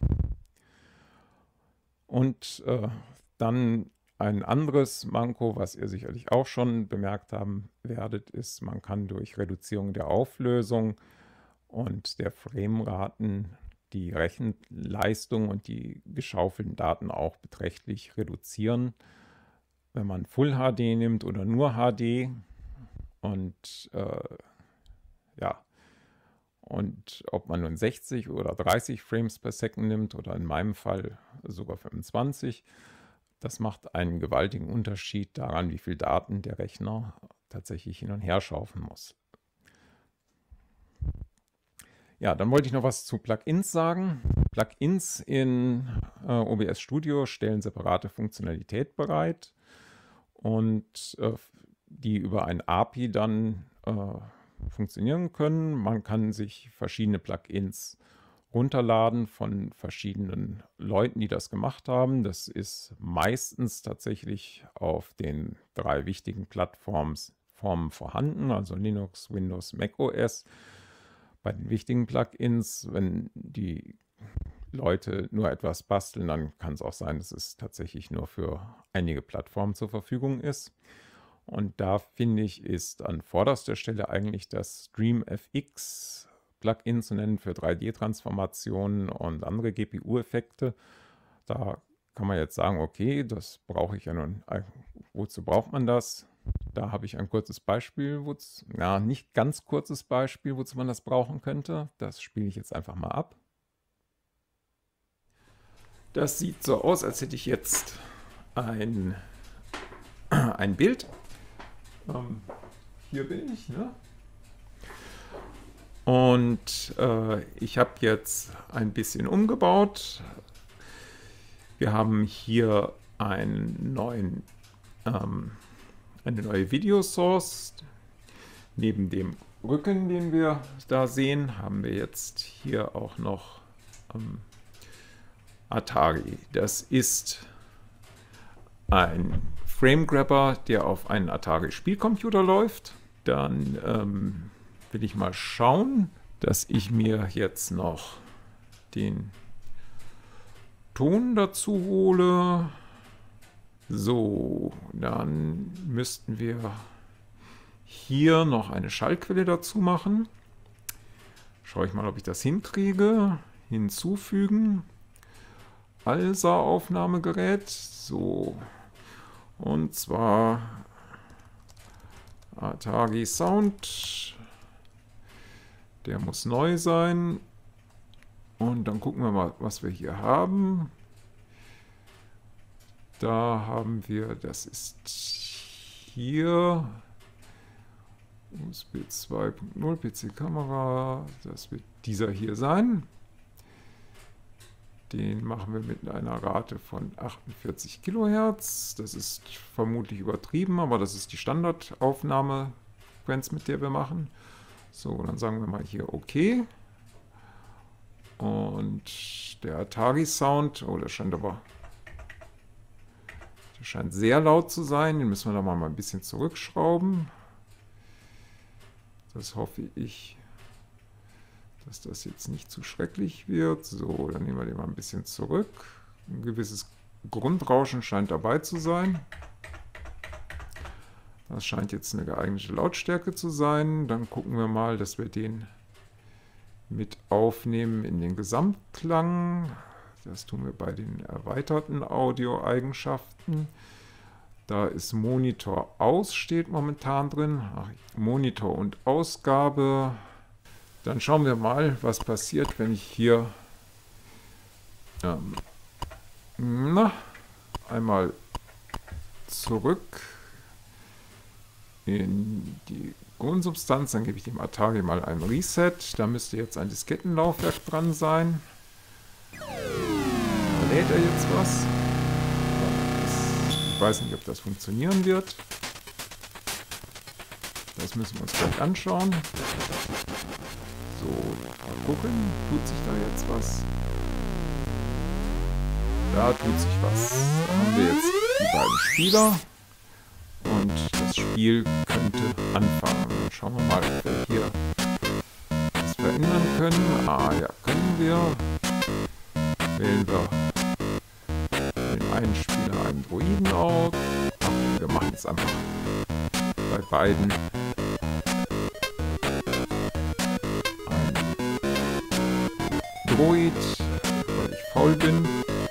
Und äh, dann ein anderes Manko, was ihr sicherlich auch schon bemerkt haben werdet, ist, man kann durch Reduzierung der Auflösung und der Frameraten die Rechenleistung und die geschaufelten Daten auch beträchtlich reduzieren. Wenn man Full H D nimmt oder nur H D und äh, ja, und ob man nun sechzig oder dreißig Frames per Second nimmt oder in meinem Fall sogar fünfundzwanzig, das macht einen gewaltigen Unterschied daran, wie viel Daten der Rechner tatsächlich hin und her schaufeln muss. Ja, dann wollte ich noch was zu Plugins sagen. Plugins in äh, O B S Studio stellen separate Funktionalität bereit und äh, die über ein A P I dann äh, funktionieren können. Man kann sich verschiedene Plugins runterladen von verschiedenen Leuten, die das gemacht haben. Das ist meistens tatsächlich auf den drei wichtigen Plattformen Formen vorhanden, also Linux, Windows, macOS. Bei den wichtigen Plugins, wenn die Leute nur etwas basteln, dann kann es auch sein, dass es tatsächlich nur für einige Plattformen zur Verfügung ist. Und da finde ich, ist an vorderster Stelle eigentlich das StreamFX Plugin zu nennen für drei D-Transformationen und andere G P U-Effekte. Da kann man jetzt sagen, okay, das brauche ich ja nun. Wozu braucht man das? Da habe ich ein kurzes Beispiel, wozu, ja, nicht ganz kurzes Beispiel, wozu man das brauchen könnte. Das spiele ich jetzt einfach mal ab. Das sieht so aus, als hätte ich jetzt ein, ein Bild. Ähm, hier bin ich, ne? Und äh, ich habe jetzt ein bisschen umgebaut. Wir haben hier einen neuen, ähm, eine neue Video-Source. Neben dem Rücken, den wir da sehen, haben wir jetzt hier auch noch ähm, Atari. Das ist ein Frame Grabber, der auf einen Atari Spielcomputer läuft. Dann ähm, will ich mal schauen, dass ich mir jetzt noch den Ton dazu hole. So, dann müssten wir hier noch eine Schallquelle dazu machen. Schaue ich mal, ob ich das hinkriege. Hinzufügen. A L S A-Aufnahmegerät. So. Und zwar Atari Sound. Der muss neu sein. Und dann gucken wir mal, was wir hier haben. Da haben wir, das ist hier U S B zwei Punkt null, P C-Kamera. Das wird dieser hier sein. Den machen wir mit einer Rate von achtundvierzig Kilohertz. Das ist vermutlich übertrieben, aber das ist die Standardaufnahmefrequenz, mit der wir machen. So, dann sagen wir mal hier OK. Und der Atari-Sound, oh, der scheint aber, der scheint sehr laut zu sein. Den müssen wir da mal ein bisschen zurückschrauben. Das hoffe ich, dass das jetzt nicht zu schrecklich wird. So, dann nehmen wir den mal ein bisschen zurück. Ein gewisses Grundrauschen scheint dabei zu sein. Das scheint jetzt eine geeignete Lautstärke zu sein. Dann gucken wir mal, dass wir den mit aufnehmen in den Gesamtklang. Das tun wir bei den erweiterten Audioeigenschaften. Da ist Monitor aus, steht momentan drin. Ach, Monitor und Ausgabe. Dann schauen wir mal, was passiert, wenn ich hier ähm, na, einmal zurück in die Grundsubstanz, dann gebe ich dem Atari mal ein Reset. Da müsste jetzt ein Diskettenlaufwerk dran sein. Da lädt er jetzt was. Ich weiß nicht, ob das funktionieren wird. Das müssen wir uns gleich anschauen. So, mal gucken. Tut sich da jetzt was? Da tut sich was. Da haben wir jetzt die beiden Spieler. Und das Spiel könnte anfangen. Dann schauen wir mal, ob wir hier was verändern können. Ah ja, können wir. Wählen wir den einen Spieler einen Droiden aus. Ach, wir machen es einfach bei beiden ein Droid, weil ich faul bin.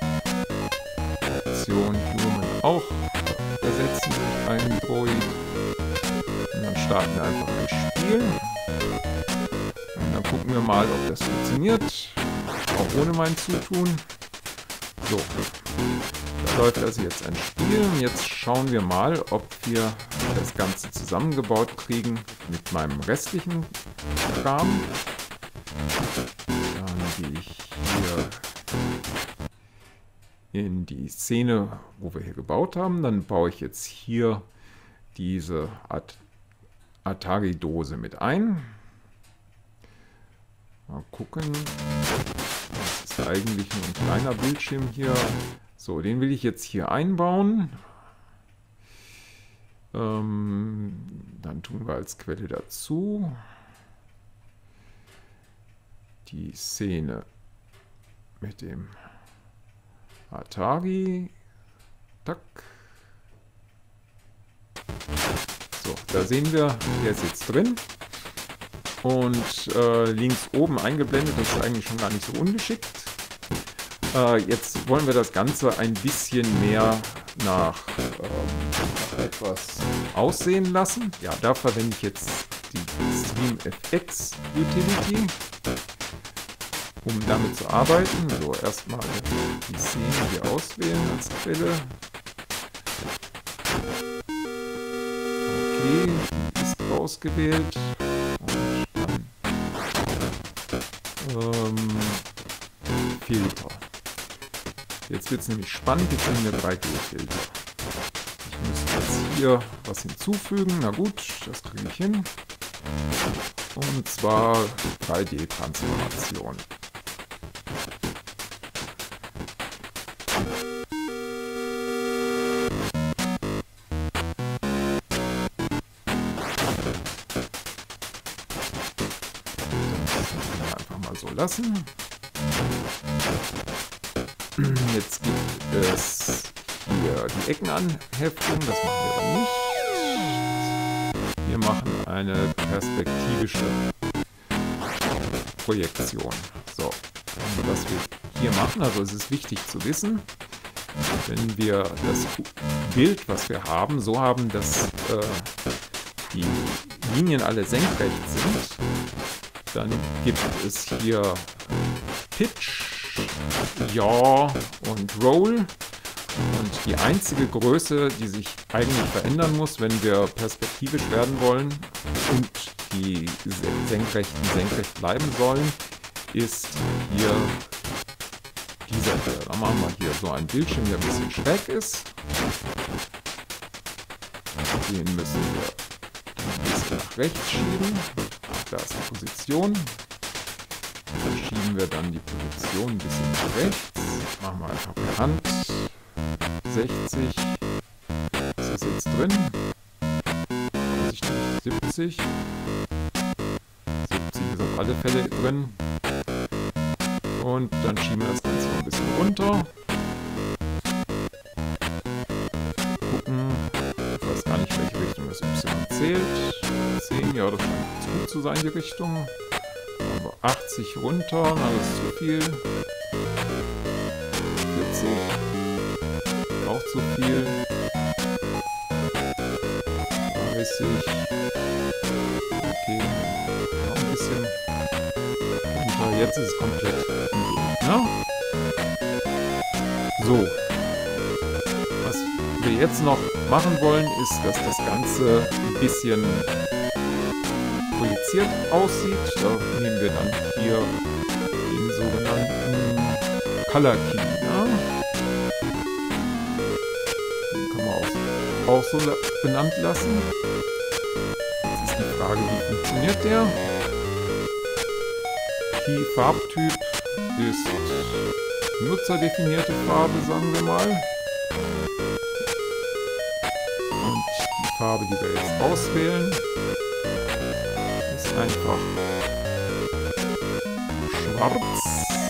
Option Human auch ersetzen durch einen Droid. Und dann starten wir einfach ein Spiel. Und dann gucken wir mal, ob das funktioniert. Auch ohne mein Zutun. So, da läuft also jetzt ein Spiel. Und jetzt schauen wir mal, ob wir das Ganze zusammengebaut kriegen mit meinem restlichen Programm. Dann gehe ich hier in die Szene, wo wir hier gebaut haben. Dann baue ich jetzt hier diese At Atari-Dose mit ein. Mal gucken. Das ist eigentlich nur ein kleiner Bildschirm hier. So, den will ich jetzt hier einbauen. Ähm, dann tun wir als Quelle dazu die Szene mit dem Atari. Tack. So, da sehen wir, der ist jetzt drin. Und äh, links oben eingeblendet, das ist eigentlich schon gar nicht so ungeschickt. Äh, jetzt wollen wir das Ganze ein bisschen mehr nach, ähm, nach etwas aussehen lassen. Ja, da verwende ich jetzt die StreamFX Utility, um damit zu arbeiten. So, erstmal die Szene hier auswählen als Quelle. Okay, die ist ausgewählt. Und dann ähm, Filter. Jetzt wird es nämlich spannend, jetzt haben wir drei D-Filter. Ich müsste jetzt hier was hinzufügen. Na gut, das kriege ich hin. Und zwar drei D-Transformation. So lassen. Jetzt gibt es hier die Eckenanheftung, das machen wir aber nicht. Wir machen eine perspektivische Projektion. So, und was wir hier machen, also es ist wichtig zu wissen, wenn wir das Bild, was wir haben, so haben, dass äh, die Linien alle senkrecht sind, dann gibt es hier Pitch, Yaw und Roll. Und die einzige Größe, die sich eigentlich verändern muss, wenn wir perspektivisch werden wollen und die Senkrechten senkrecht bleiben sollen, ist hier dieser hier. Da machen wir hier so einen Bildschirm, der ein bisschen schräg ist. Den müssen wir ein bisschen nach rechts schieben. Da ist die Position. Dann schieben wir dann die Position ein bisschen nach rechts. Machen wir einfach per Hand. sechzig. Ist das jetzt drin? Weiß ich nicht. siebzig. siebzig ist auf alle Fälle drin. Und dann schieben wir das Ganze noch ein bisschen runter. Gucken. Ich weiß gar nicht, welche Richtung das Y zählt. zehn, ja, das scheint ganz gut zu sein, die Richtung. Machen wir achtzig runter, na, das ist zu viel. vierzig. Auch zu viel. dreißig. Okay, noch ein bisschen. Und jetzt ist es komplett umgehend, ne? So. Was wir jetzt noch machen wollen, ist, dass das Ganze ein bisschen projiziert aussieht. Da nehmen wir dann hier den sogenannten Color Key, ne? Den kann man auch, auch so benannt lassen. Jetzt ist die Frage, wie funktioniert der? Key-Farbtyp ist nutzerdefinierte Farbe, sagen wir mal. Und die Farbe, die wir jetzt auswählen, ist einfach schwarz.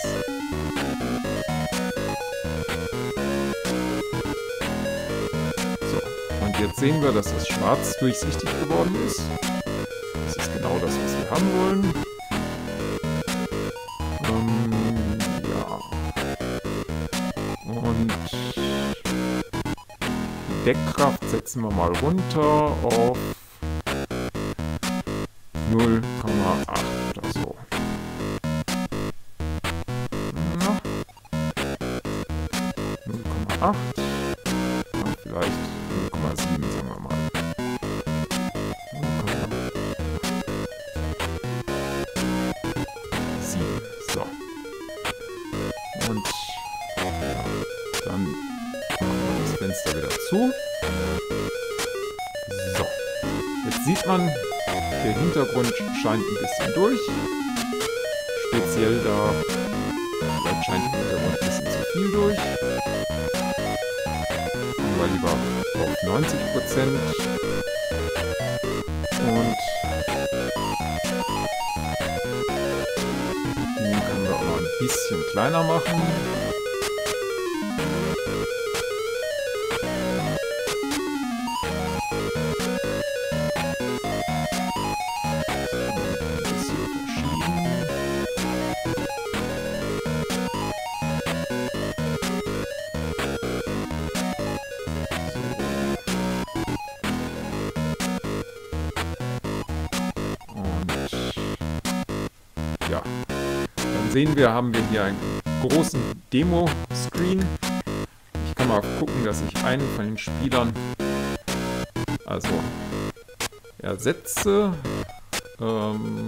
So, und jetzt sehen wir, dass das Schwarz durchsichtig geworden ist. Das ist genau das, was wir haben wollen. Deckkraft setzen wir mal runter auf null Komma acht oder so. null Komma acht. Und vielleicht null Komma sieben, sagen wir mal. null Komma sieben. So. Und ja, dann das Fenster wieder zu. So. Jetzt sieht man, der Hintergrund scheint ein bisschen durch. Speziell da, vielleicht scheint der Hintergrund ein bisschen zu viel durch. Gehen wir lieber auf neunzig Prozent. Und den können wir auch mal ein bisschen kleiner machen. Ja, dann sehen wir, haben wir hier einen großen Demo-Screen. Ich kann mal gucken, dass ich einen von den Spielern also ersetze. Ähm,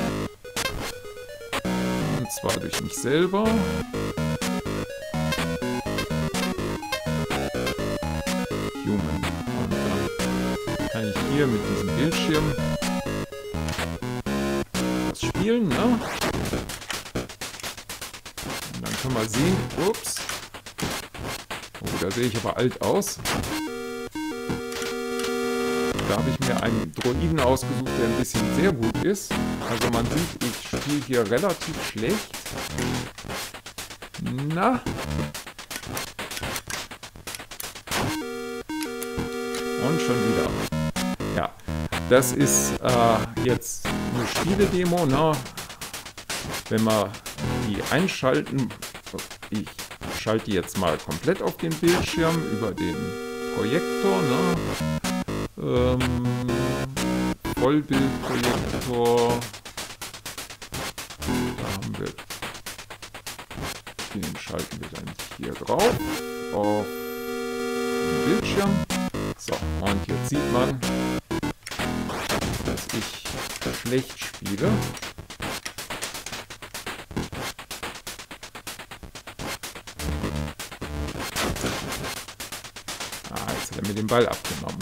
und zwar durch mich selber. Human. Und dann kann ich hier mit diesem Bildschirm spielen, ne? Und dann kann man sehen, ups, oh, da sehe ich aber alt aus. Da habe ich mir einen Droiden ausgesucht, der ein bisschen sehr gut ist. Also man sieht, ich spiele hier relativ schlecht. Na? Und schon wieder. Ja, das ist äh, jetzt eine Spieledemo, ne? Wenn wir die einschalten, ich schalte die jetzt mal komplett auf den Bildschirm über den Projektor, ne? Ähm, Vollbildprojektor, da haben wir, den schalten wir dann hier drauf auf den Bildschirm. So, und jetzt sieht man, dass ich schlecht spiele. Ah, jetzt hat er mir den Ball abgenommen.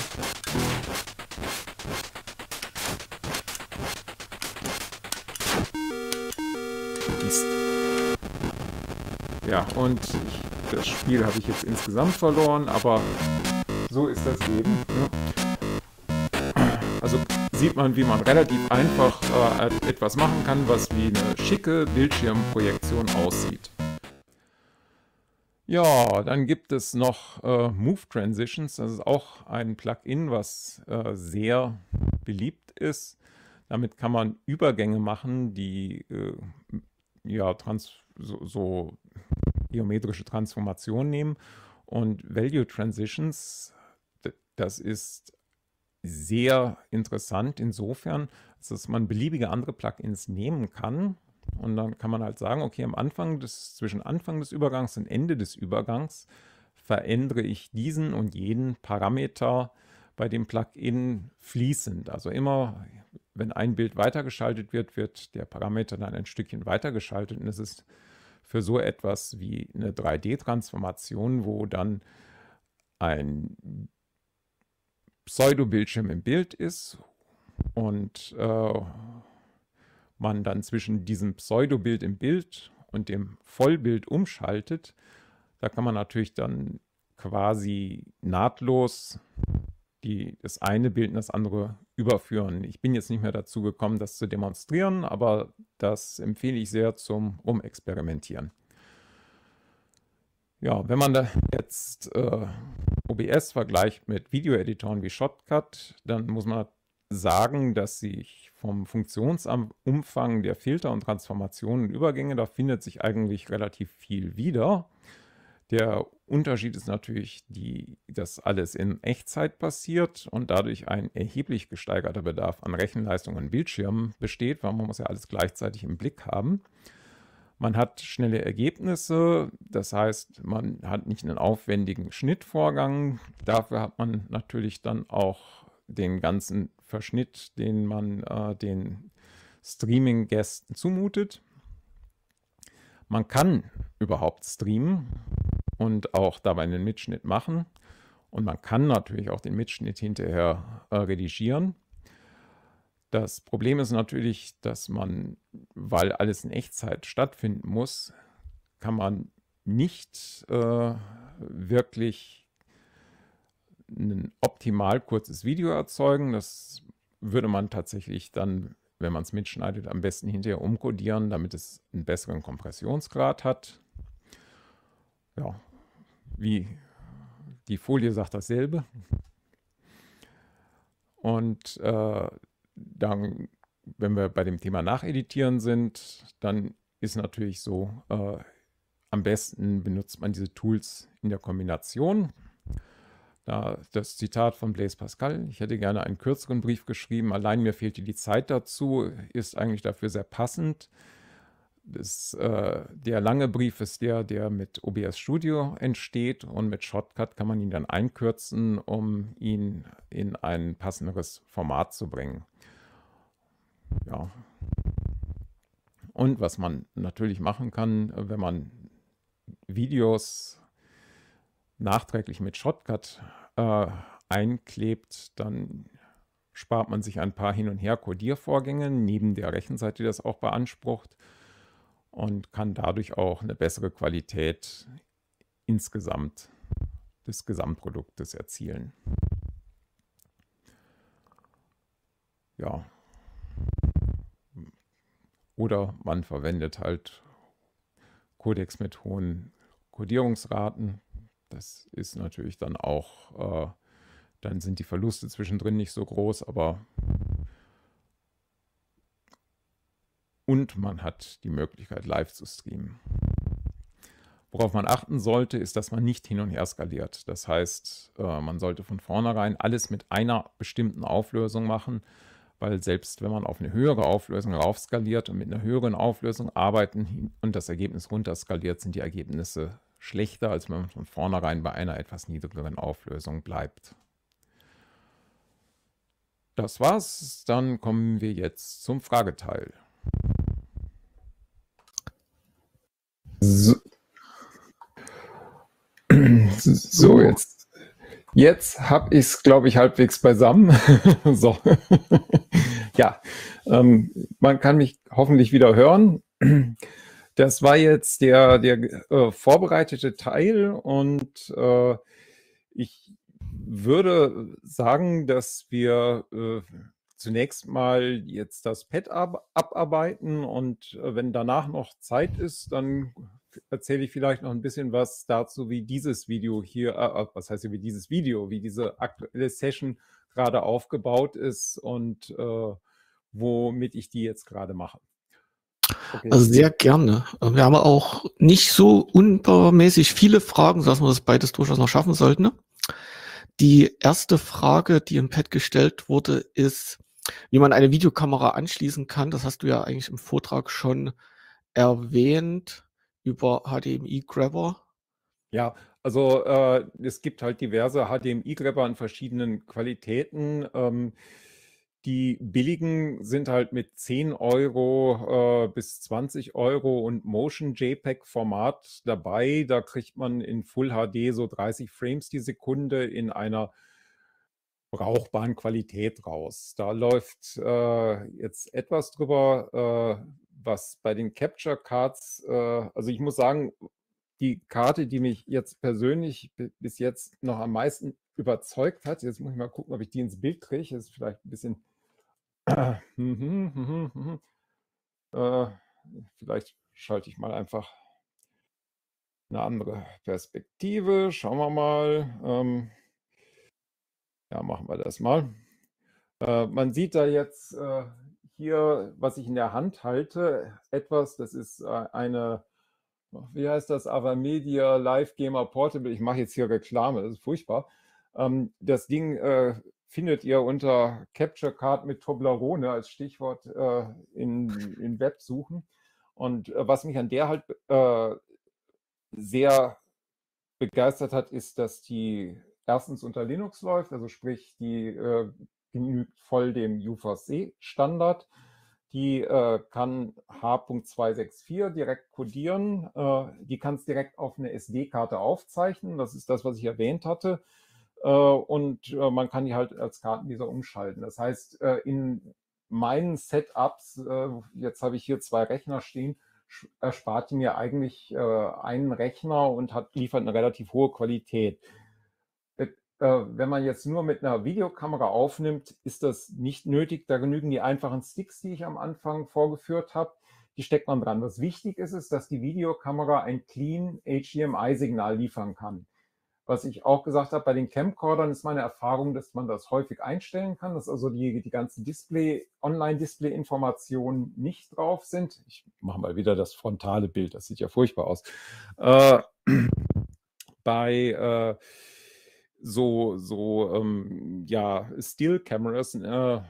Ja, und ich, das Spiel habe ich jetzt insgesamt verloren, aber so ist das Leben. Ne? Also sieht man, wie man relativ einfach äh, etwas machen kann, was wie eine schicke Bildschirmprojektion aussieht. Ja, dann gibt es noch äh, Move Transitions. Das ist auch ein Plugin, was äh, sehr beliebt ist. Damit kann man Übergänge machen, die äh, ja, trans so, so geometrische Transformationen nehmen. Und Value Transitions, das ist sehr interessant insofern, dass man beliebige andere Plugins nehmen kann. Und dann kann man halt sagen, okay, am Anfang des, zwischen Anfang des Übergangs und Ende des Übergangs verändere ich diesen und jenen Parameter bei dem Plugin fließend. Also immer, wenn ein Bild weitergeschaltet wird, wird der Parameter dann ein Stückchen weitergeschaltet. Und es ist für so etwas wie eine drei D-Transformation, wo dann ein Pseudo-Bildschirm im Bild ist und äh, man dann zwischen diesem Pseudo-Bild im Bild und dem Vollbild umschaltet. Da kann man natürlich dann quasi nahtlos die, das eine Bild in das andere überführen. Ich bin jetzt nicht mehr dazu gekommen, das zu demonstrieren, aber das empfehle ich sehr zum Rumexperimentieren. Ja, wenn man da jetzt äh, O B S vergleicht mit Videoeditoren wie Shotcut, dann muss man sagen, dass sich vom Funktionsumfang der Filter und Transformationen und Übergänge, da findet sich eigentlich relativ viel wieder. Der Unterschied ist natürlich, die, dass alles in Echtzeit passiert und dadurch ein erheblich gesteigerter Bedarf an Rechenleistung und Bildschirmen besteht, weil man muss ja alles gleichzeitig im Blick haben. Man hat schnelle Ergebnisse, das heißt, man hat nicht einen aufwendigen Schnittvorgang. Dafür hat man natürlich dann auch den ganzen Verschnitt, den man äh, den Streaming-Gästen zumutet. Man kann überhaupt streamen und auch dabei einen Mitschnitt machen. Und man kann natürlich auch den Mitschnitt hinterher äh, redigieren. Das Problem ist natürlich, dass man, weil alles in Echtzeit stattfinden muss, kann man nicht äh, wirklich ein optimal kurzes Video erzeugen. Das würde man tatsächlich dann, wenn man es mitschneidet, am besten hinterher umkodieren, damit es einen besseren Kompressionsgrad hat. Ja, wie die Folie sagt dasselbe. Und äh, dann, wenn wir bei dem Thema Nacheditieren sind, dann ist natürlich so, äh, am besten benutzt man diese Tools in der Kombination. Da das Zitat von Blaise Pascal: Ich hätte gerne einen kürzeren Brief geschrieben, allein mir fehlte die Zeit dazu, ist eigentlich dafür sehr passend. Das, äh, der lange Brief ist der, der mit O B S Studio entsteht, und mit Shotcut kann man ihn dann einkürzen, um ihn in ein passenderes Format zu bringen. Ja. Und was man natürlich machen kann, wenn man Videos nachträglich mit Shotcut äh, einklebt, dann spart man sich ein paar Hin- und Her-Kodiervorgänge neben der Rechenseite, die das auch beansprucht, und kann dadurch auch eine bessere Qualität insgesamt des Gesamtproduktes erzielen. Ja. Oder man verwendet halt Codecs mit hohen Kodierungsraten. Das ist natürlich dann auch, äh, dann sind die Verluste zwischendrin nicht so groß, aber und man hat die Möglichkeit, live zu streamen. Worauf man achten sollte, ist, dass man nicht hin und her skaliert. Das heißt, äh, man sollte von vornherein alles mit einer bestimmten Auflösung machen, weil selbst wenn man auf eine höhere Auflösung raufskaliert und mit einer höheren Auflösung arbeiten und das Ergebnis runterskaliert, sind die Ergebnisse schlechter, als wenn man von vornherein bei einer etwas niedrigeren Auflösung bleibt. Das war's. Dann kommen wir jetzt zum Frageteil. So, so jetzt, jetzt habe ich es, glaube ich, halbwegs beisammen. So. Ja, ähm, man kann mich hoffentlich wieder hören. Das war jetzt der, der äh, vorbereitete Teil und äh, ich würde sagen, dass wir äh, zunächst mal jetzt das Pad ab abarbeiten und äh, wenn danach noch Zeit ist, dann erzähle ich vielleicht noch ein bisschen was dazu, wie dieses Video hier, äh, was heißt hier, wie dieses Video, wie diese aktuelle Session gerade aufgebaut ist und äh, womit ich die jetzt gerade mache. Okay. Also sehr gerne. Äh, Wir haben auch nicht so unbarmäßig viele Fragen, sodass wir das beides durchaus noch schaffen sollten. Ne? Die erste Frage, die im Pad gestellt wurde, ist, wie man eine Videokamera anschließen kann. Das hast du ja eigentlich im Vortrag schon erwähnt über H D M I-Grabber. Ja, also äh, es gibt halt diverse H D M I-Grabber in verschiedenen Qualitäten. Ähm, die billigen sind halt mit zehn Euro äh, bis zwanzig Euro und Motion JPEG-Format dabei. Da kriegt man in Full H D so dreißig Frames die Sekunde in einer brauchbaren Qualität raus. Da läuft äh, jetzt etwas drüber, äh, was bei den Capture Cards, äh, also ich muss sagen, die Karte, die mich jetzt persönlich bis jetzt noch am meisten überzeugt hat, jetzt muss ich mal gucken, ob ich die ins Bild kriege, das ist vielleicht ein bisschen, äh, vielleicht schalte ich mal einfach eine andere Perspektive, schauen wir mal, ähm, ja, machen wir das mal. Äh, man sieht da jetzt äh, hier, was ich in der Hand halte, etwas, das ist äh, eine, wie heißt das, Avamedia Live Gamer Portable. Ich mache jetzt hier Reklame, das ist furchtbar. Ähm, das Ding äh, findet ihr unter Capture Card mit Toblerone als Stichwort äh, in, in Websuchen. Und äh, was mich an der halt äh, sehr begeistert hat, ist, dass die erstens unter Linux läuft, also sprich, die äh, genügt voll dem U V C-Standard. Die äh, kann H zwei sechs vier direkt codieren. Äh, die kann es direkt auf eine S D-Karte aufzeichnen. Das ist das, was ich erwähnt hatte. Äh, und äh, man kann die halt als Kartenleser umschalten. Das heißt, äh, in meinen Setups, äh, jetzt habe ich hier zwei Rechner stehen, erspart die mir eigentlich äh, einen Rechner und hat, liefert eine relativ hohe Qualität. Äh, wenn man jetzt nur mit einer Videokamera aufnimmt, ist das nicht nötig. Da genügen die einfachen Sticks, die ich am Anfang vorgeführt habe. Die steckt man dran. Was wichtig ist, ist, dass die Videokamera ein clean H D M I-Signal liefern kann. Was ich auch gesagt habe, bei den Camcordern ist meine Erfahrung, dass man das häufig einstellen kann, dass also die, die ganzen Display, Online-Display-Informationen nicht drauf sind. Ich mache mal wieder das frontale Bild, das sieht ja furchtbar aus. Äh, bei äh, so, so ähm, ja, Still-Cameras, äh,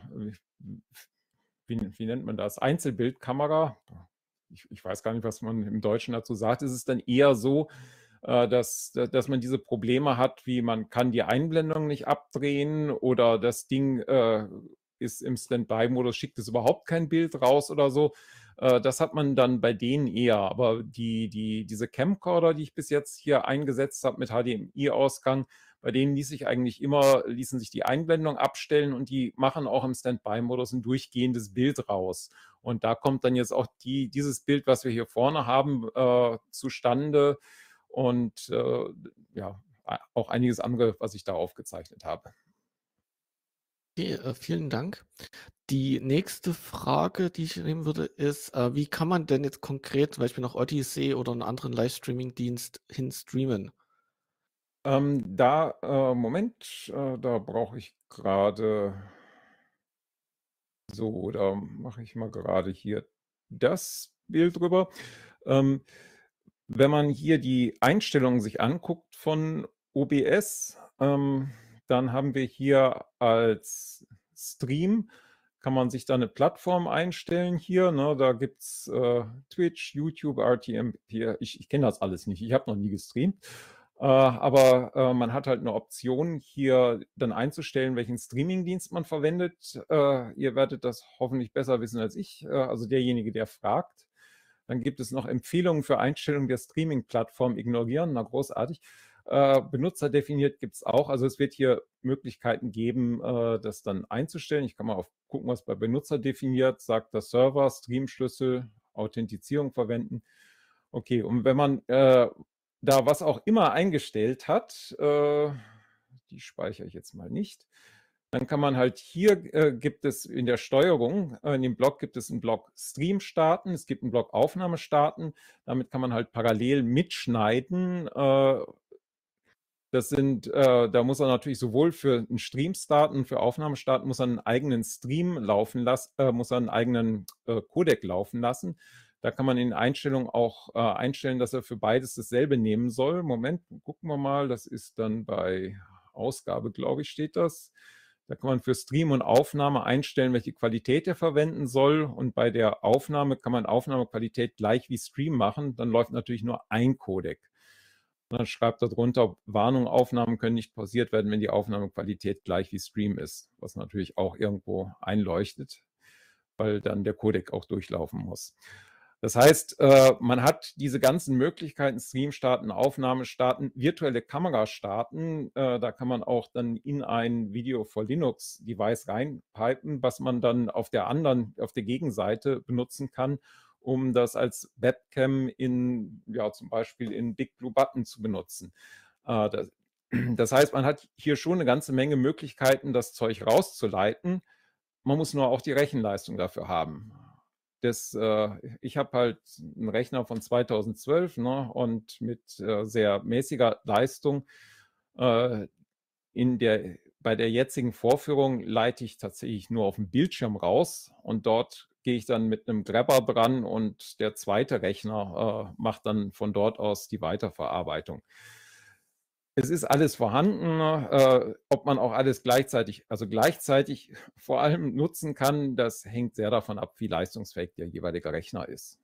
wie, wie nennt man das? Einzelbildkamera. Ich, ich weiß gar nicht, was man im Deutschen dazu sagt. Es ist dann eher so, dass, dass man diese Probleme hat, wie man kann die Einblendung nicht abdrehen oder das Ding äh, ist im Standby-Modus, schickt es überhaupt kein Bild raus oder so. Äh, das hat man dann bei denen eher. Aber die, die, diese Camcorder, die ich bis jetzt hier eingesetzt habe mit H D M I-Ausgang, bei denen ließ sich eigentlich immer, ließen sich die Einblendung abstellen und die machen auch im Standby-Modus ein durchgehendes Bild raus. Und da kommt dann jetzt auch die, dieses Bild, was wir hier vorne haben, äh, zustande. Und äh, ja, auch einiges andere, was ich da aufgezeichnet habe. Okay, äh, vielen Dank. Die nächste Frage, die ich nehmen würde, ist, äh, wie kann man denn jetzt konkret zum Beispiel nach Odyssey oder einen anderen Livestreaming-Dienst hin streamen? Ähm, da, äh, Moment, äh, da brauche ich gerade, so, da mache ich mal gerade hier das Bild drüber. Ähm, wenn man hier die Einstellungen sich anguckt von O B S, ähm, dann haben wir hier als Stream, kann man sich da eine Plattform einstellen hier. Ne? Da gibt es äh, Twitch, YouTube, R T M P. Ich, ich kenne das alles nicht, ich habe noch nie gestreamt. Äh, aber äh, man hat halt eine Option, hier dann einzustellen, welchen Streamingdienst man verwendet. Äh, ihr werdet das hoffentlich besser wissen als ich, äh, also derjenige, der fragt. Dann gibt es noch Empfehlungen für Einstellungen der Streaming-Plattform ignorieren. Na, großartig. Äh, benutzerdefiniert gibt es auch. Also es wird hier Möglichkeiten geben, äh, das dann einzustellen. Ich kann mal auf gucken, was bei Benutzer definiert. Sagt der Server, Streamschlüssel, Authentifizierung verwenden. Okay, und wenn man äh, da was auch immer eingestellt hat, äh, die speichere ich jetzt mal nicht, dann kann man halt hier, äh, gibt es in der Steuerung, äh, in dem Block gibt es einen Block Stream starten, es gibt einen Block Aufnahme starten, damit kann man halt parallel mitschneiden. Äh, das sind, äh, da muss er natürlich sowohl für einen Stream starten, für Aufnahme starten, muss er einen eigenen Stream laufen lassen, äh, muss er einen eigenen äh, Codec laufen lassen. Da kann man in Einstellungen auch äh, einstellen, dass er für beides dasselbe nehmen soll. Moment, gucken wir mal, das ist dann bei Ausgabe, glaube ich, steht das. Da kann man für Stream und Aufnahme einstellen, welche Qualität er verwenden soll. Und bei der Aufnahme kann man Aufnahmequalität gleich wie Stream machen. Dann läuft natürlich nur ein Codec. Dann schreibt er drunter, Warnung, Aufnahmen können nicht pausiert werden, wenn die Aufnahmequalität gleich wie Stream ist, was natürlich auch irgendwo einleuchtet, weil dann der Codec auch durchlaufen muss. Das heißt, äh, man hat diese ganzen Möglichkeiten, Stream starten, Aufnahme starten, virtuelle Kamera starten. Äh, da kann man auch dann in ein Video for Linux Device reinpipen, was man dann auf der anderen, auf der Gegenseite benutzen kann, um das als Webcam in, ja, zum Beispiel in Big Blue Button zu benutzen. Äh, das, das heißt, man hat hier schon eine ganze Menge Möglichkeiten, das Zeug rauszuleiten. Man muss nur auch die Rechenleistung dafür haben. Das, äh, ich habe halt einen Rechner von zweitausendzwölf, ne, und mit äh, sehr mäßiger Leistung. Äh, in der, bei der jetzigen Vorführung leite ich tatsächlich nur auf dem Bildschirm raus und dort gehe ich dann mit einem Grabber dran und der zweite Rechner äh, macht dann von dort aus die Weiterverarbeitung. Es ist alles vorhanden, äh, ob man auch alles gleichzeitig, also gleichzeitig vor allem nutzen kann, das hängt sehr davon ab, wie leistungsfähig der jeweilige Rechner ist.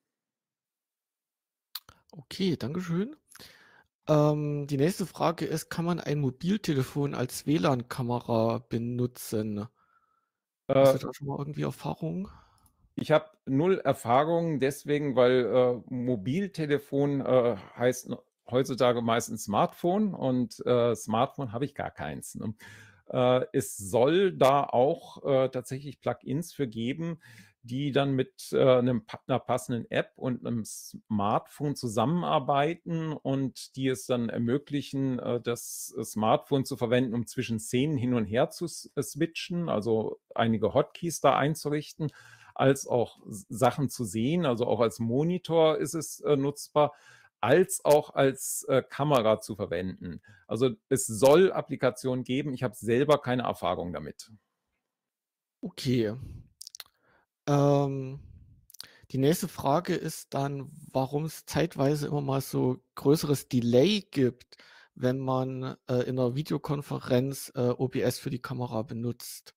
Okay, Dankeschön. Ähm, die nächste Frage ist, kann man ein Mobiltelefon als W L A N-Kamera benutzen? Hast Äh, du da schon mal irgendwie Erfahrung? ich habe null Erfahrung deswegen, weil äh, Mobiltelefon äh, heißt heutzutage meistens Smartphone und äh, Smartphone habe ich gar keins. Ne? Äh, es soll da auch äh, tatsächlich Plugins für geben, die dann mit äh, einem, einer passenden App und einem Smartphone zusammenarbeiten und die es dann ermöglichen, äh, das Smartphone zu verwenden, um zwischen Szenen hin und her zu switchen, also einige Hotkeys da einzurichten, als auch Sachen zu sehen, also auch als Monitor ist es äh, nutzbar, als auch als äh, Kamera zu verwenden. Also es soll Applikationen geben, ich habe selber keine Erfahrung damit. Okay. Ähm, die nächste Frage ist dann, warum es zeitweise immer mal so größeres Delay gibt, wenn man äh, in einer Videokonferenz äh, O B S für die Kamera benutzt.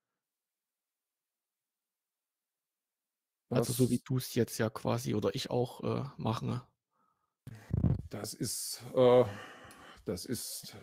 Also so wie Das, du es jetzt ja quasi oder ich auch äh, machen. das ist, äh, das ist,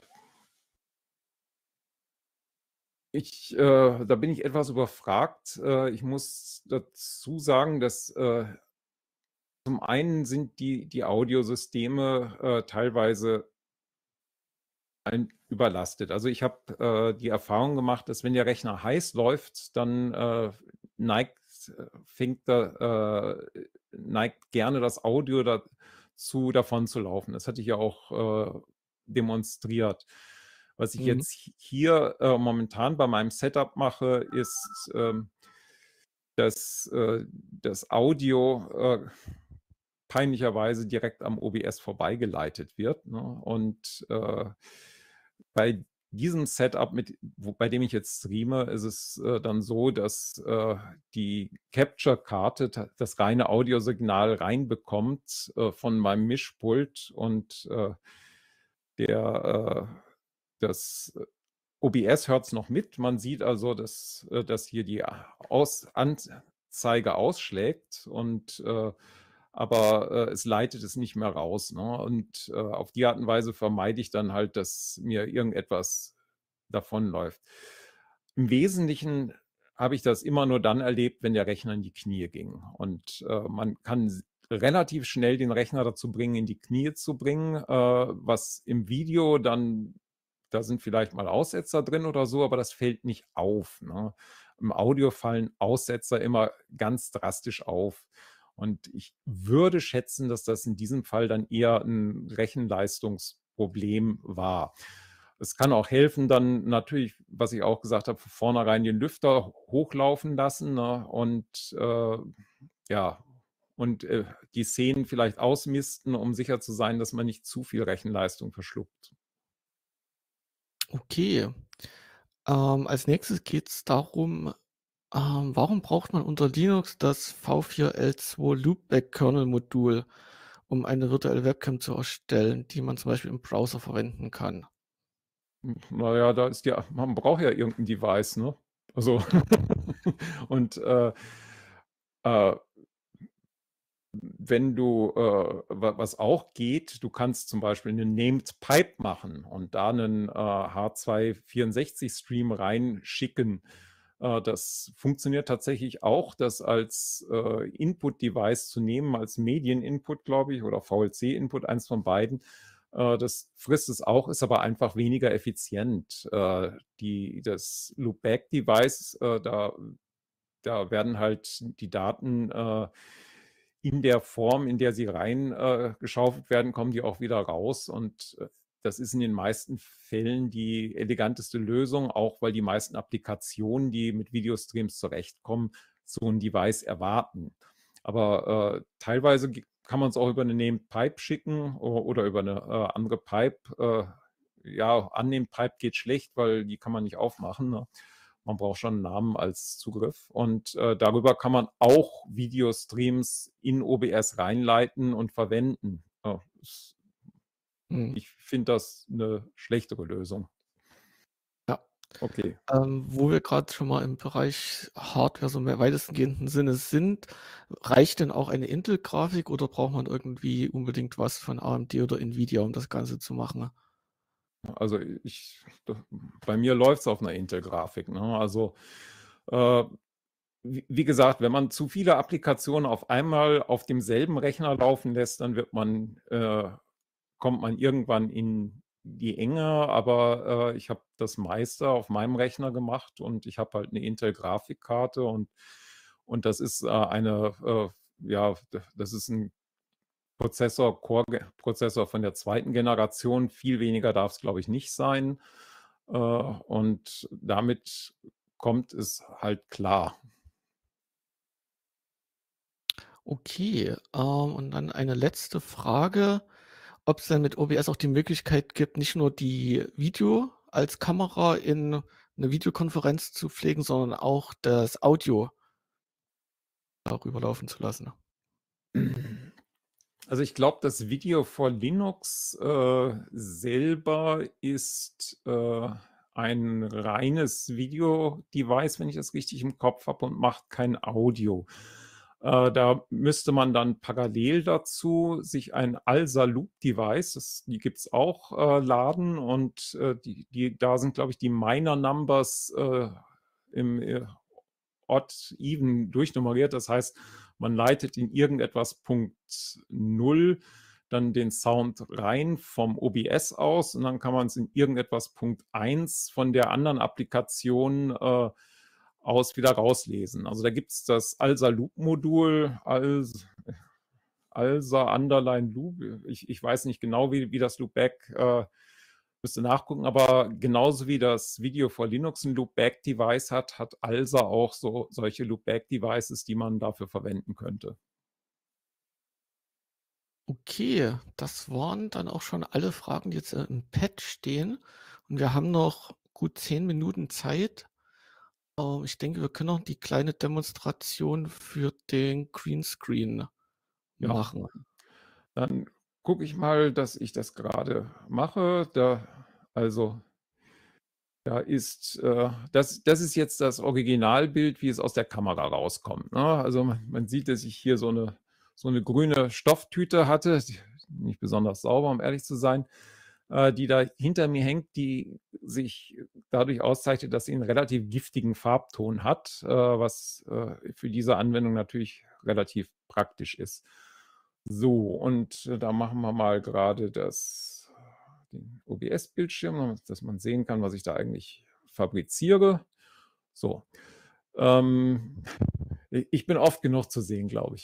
ich, äh, da bin ich etwas überfragt. Äh, ich muss dazu sagen, dass äh, zum einen sind die, die Audiosysteme äh, teilweise ein, überlastet. Also ich habe äh, die Erfahrung gemacht, dass wenn der Rechner heiß läuft, dann äh, neigt, fängt da, äh, neigt gerne das Audio dazu, davon zu laufen. Das hatte ich ja auch äh, demonstriert. Was ich Mhm. jetzt hier äh, momentan bei meinem Setup mache, ist, ähm, dass äh, das Audio äh, peinlicherweise direkt am O B S vorbeigeleitet wird. Ne? Und äh, bei diesem Setup, mit, wo, bei dem ich jetzt streame, ist es äh, dann so, dass äh, die Capture-Karte das reine Audiosignal reinbekommt äh, von meinem Mischpult und äh, der, äh, das O B S hört es noch mit. Man sieht also, dass, äh, dass hier die Aus Anzeige ausschlägt und äh, aber äh, es leitet es nicht mehr raus. Ne? Und äh, auf die Art und Weise vermeide ich dann halt, dass mir irgendetwas davonläuft. Im Wesentlichen habe ich das immer nur dann erlebt, wenn der Rechner in die Knie ging. Und äh, man kann relativ schnell den Rechner dazu bringen, in die Knie zu bringen, äh, was im Video dann, da sind vielleicht mal Aussetzer drin oder so, aber das fällt nicht auf. Ne? Im Audio fallen Aussetzer immer ganz drastisch auf. Und ich würde schätzen, dass das in diesem Fall dann eher ein Rechenleistungsproblem war. Es kann auch helfen, dann natürlich, was ich auch gesagt habe, von vornherein den Lüfter hochlaufen lassen, ne? Und äh, ja, und äh, die Szenen vielleicht ausmisten, um sicher zu sein, dass man nicht zu viel Rechenleistung verschluckt. Okay. Ähm, als nächstes geht es darum, ähm, warum braucht man unter Linux das V vier L zwei Loopback-Kernel-Modul, um eine virtuelle Webcam zu erstellen, die man zum Beispiel im Browser verwenden kann? Hm, na ja, da ist ja man braucht ja irgendein Device, ne? Also und, äh, äh, wenn du, äh wa was auch geht, du kannst zum Beispiel 'nen Named Pipe machen und da 'nen, äh, H zwei vierundsechzig Stream reinschicken. Äh, das funktioniert tatsächlich auch, das als, äh, Input-Device zu nehmen, als Medien-Input, glaube ich, oder V L C-Input, eins von beiden. Äh, das frisst es auch, ist aber einfach weniger effizient. Äh, die das Loopback-Device, äh, da da werden halt die Daten, äh, in der Form, in der sie rein, äh, geschaufelt werden, kommen die auch wieder raus. Und, äh, das ist in den meisten Fällen die eleganteste Lösung, auch weil die meisten Applikationen, die mit Videostreams zurechtkommen, so ein Device erwarten. Aber, äh, teilweise g kann man es auch über 'ne Named Pipe schicken o oder über eine äh, andere Pipe. Äh, ja, Unnamed Pipe geht schlecht, weil die kann man nicht aufmachen, ne? Man braucht schon 'n Namen als Zugriff und, äh, darüber kann man auch Videostreams in O B S reinleiten und verwenden. Ja, ist Mhm. ich finde das eine schlechtere Lösung. Ja. Okay. Ähm, wo wir gerade schon mal im Bereich Hardware so im weitestgehenden Sinne sind, reicht denn auch eine Intel-Grafik oder braucht man irgendwie unbedingt was von A M D oder Nvidia, um das Ganze zu machen? Also, ich bei mir läuft's auf einer Intel-Grafik, ne? Also, äh, wie wie gesagt, wenn man zu viele Applikationen auf einmal auf demselben Rechner laufen lässt, dann wird man äh, kommt man irgendwann in die Enge, aber, äh, ich habe das meiste auf meinem Rechner gemacht und ich habe halt eine Intel-Grafikkarte und und das ist, äh, eine, äh ja, d das ist ein Prozessor Core-Prozessor von der zweiten Generation. Viel weniger darf es, glaube ich, nicht sein. Äh, und damit kommt es halt klar. Okay, ähm, und dann eine letzte Frage, ob es denn mit O B S auch die Möglichkeit gibt, nicht nur die Video als Kamera in 'ne Videokonferenz zu pflegen, sondern auch das Audio darüber laufen zu lassen. Also, ich glaube, das Video for Linux, äh, selber ist, äh, ein reines Video-Device, wenn ich das richtig im Kopf habe, und macht kein Audio. Äh, da müsste man dann parallel dazu sich ein ALSA Loop Device, das die gibt's auch, äh, laden und, äh, die die da sind, glaube ich, die Minor Numbers, äh, im, äh, Odd Even durchnummeriert. Das heißt, man leitet in irgendetwas Punkt null dann den Sound rein vom O B S aus und dann kann man es in irgendetwas Punkt eins von der anderen Applikation, äh, aus wieder rauslesen. Also, da gibt's das ALSA Loop Modul, als ALSA Underline Loop. Ich ich weiß nicht genau, wie wie das Loopback, äh müsste nachgucken, aber genauso wie das Video for Linux 'n Loopback-Device hat, hat ALSA auch so solche Loopback-Devices, die man dafür verwenden könnte. Okay, das waren dann auch schon alle Fragen, die jetzt, äh, im Pad stehen und wir haben noch gut zehn Minuten Zeit. Ähm, ich denke, wir können noch die kleine Demonstration für den Greenscreen Ja, machen. dann gucke ich mal, dass ich das grade mache. Da also, da ist, äh das das ist jetzt das Originalbild, wie es aus der Kamera rauskommt, ne? Also, man man sieht, dass ich hier so 'ne so 'ne grüne Stofftüte hatte, die nicht besonders sauber, um ehrlich zu sein, äh, die da hinter mir hängt, die sich dadurch auszeichnet, dass sie 'n relativ giftigen Farbton hat, äh, was, äh, für diese Anwendung natürlich relativ praktisch ist. So, und, äh, da machen wir mal grade das den O B S-Bildschirm, dass man sehen kann, was ich da eigentlich fabriziere. So, ähm, i ich bin oft genug zu sehen, glaube ich.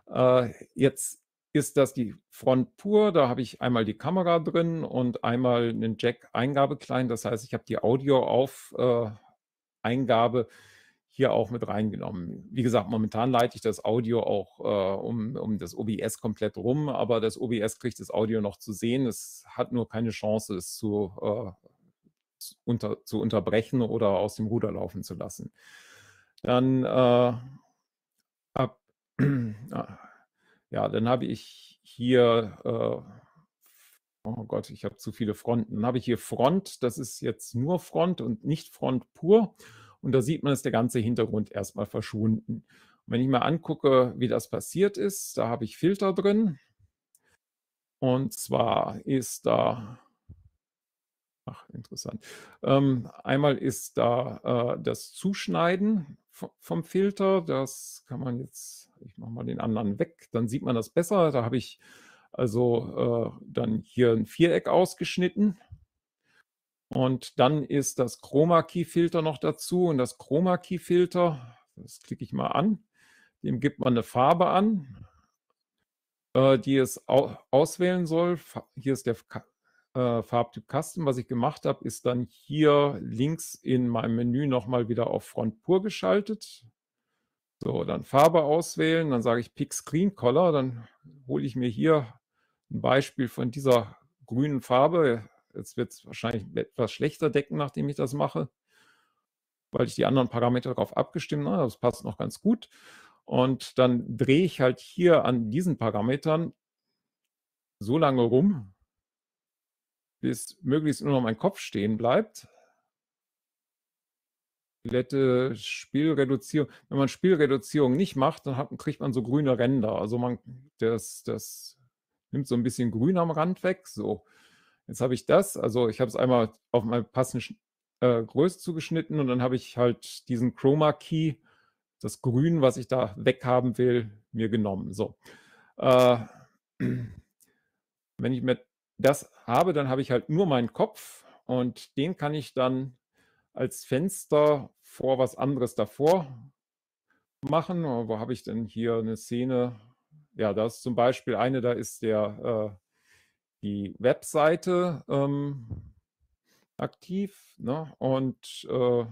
Äh, jetzt ist das die Front pur, da habe ich einmal die Kamera drin und einmal 'nen Jack-Eingabeklein. Das heißt, ich habe die Audio-Auf äh, Eingabe hier auch mit reingenommen. Wie gesagt, momentan leite ich das Audio auch, äh, um um das O B S komplett rum, aber das O B S kriegt das Audio noch zu sehen. Es hat nur keine Chance, es zu äh, z unter zu unterbrechen oder aus dem Ruder laufen zu lassen. Dann, äh, ab ah, ja, dann habe ich hier, äh oh Gott, ich habe zu viele Fronten. Dann habe ich hier Front, das ist jetzt nur Front und nicht Front pur. Und da sieht man, ist der ganze Hintergrund erst mal verschwunden. Und wenn ich mir angucke, wie das passiert ist, da habe ich Filter drin. Und zwar ist da ach, interessant. Ähm, einmal ist da, äh, das Zuschneiden vo vom Filter. Das kann man jetzt ich mache mal den anderen weg, dann sieht man das besser. Da habe ich also, äh, dann hier 'n Viereck ausgeschnitten. Und dann ist das Chroma-Key-Filter noch dazu und das Chroma-Key-Filter, das klicke ich mal an, dem gibt man 'ne Farbe an äh, die es au auswählen soll. Fa hier ist der Ka äh, Farbtyp Custom. Was ich gemacht habe, ist dann hier links in meinem Menü noch mal wieder auf Front pur geschaltet. So, dann Farbe auswählen, dann sage ich Pick Screen Color, dann hole ich mir hier 'n Beispiel von dieser grünen Farbe. Jetzt wird's wahrscheinlich etwas schlechter decken, nachdem ich das mache weil ich die anderen Parameter darauf abgestimmt habe. Das passt noch ganz gut. Und dann drehe ich halt hier an diesen Parametern so lange rum bis möglichst nur noch mein Kopf stehen bleibt. Glätte Spielreduzierung. Wenn man Spielreduzierung nicht macht, dann hat kriegt man so grüne Ränder. Also, man das das nimmt so 'n bisschen Grün am Rand weg, so. Jetzt habe ich das also, ich habe es einmal auf meine passende sch äh, Größe zugeschnitten und dann habe ich halt diesen Chroma Key, das Grün, was ich da weghaben will, mir genommen, so. Äh, wenn ich mir das habe, dann habe ich halt nur meinen Kopf und den kann ich dann als Fenster vor was anderes davor machen. Äh, wo habe ich denn hier 'ne Szene? Ja, da ist zum Beispiel eine, da ist der äh, die Webseite, ähm, aktiv, ne? Und, äh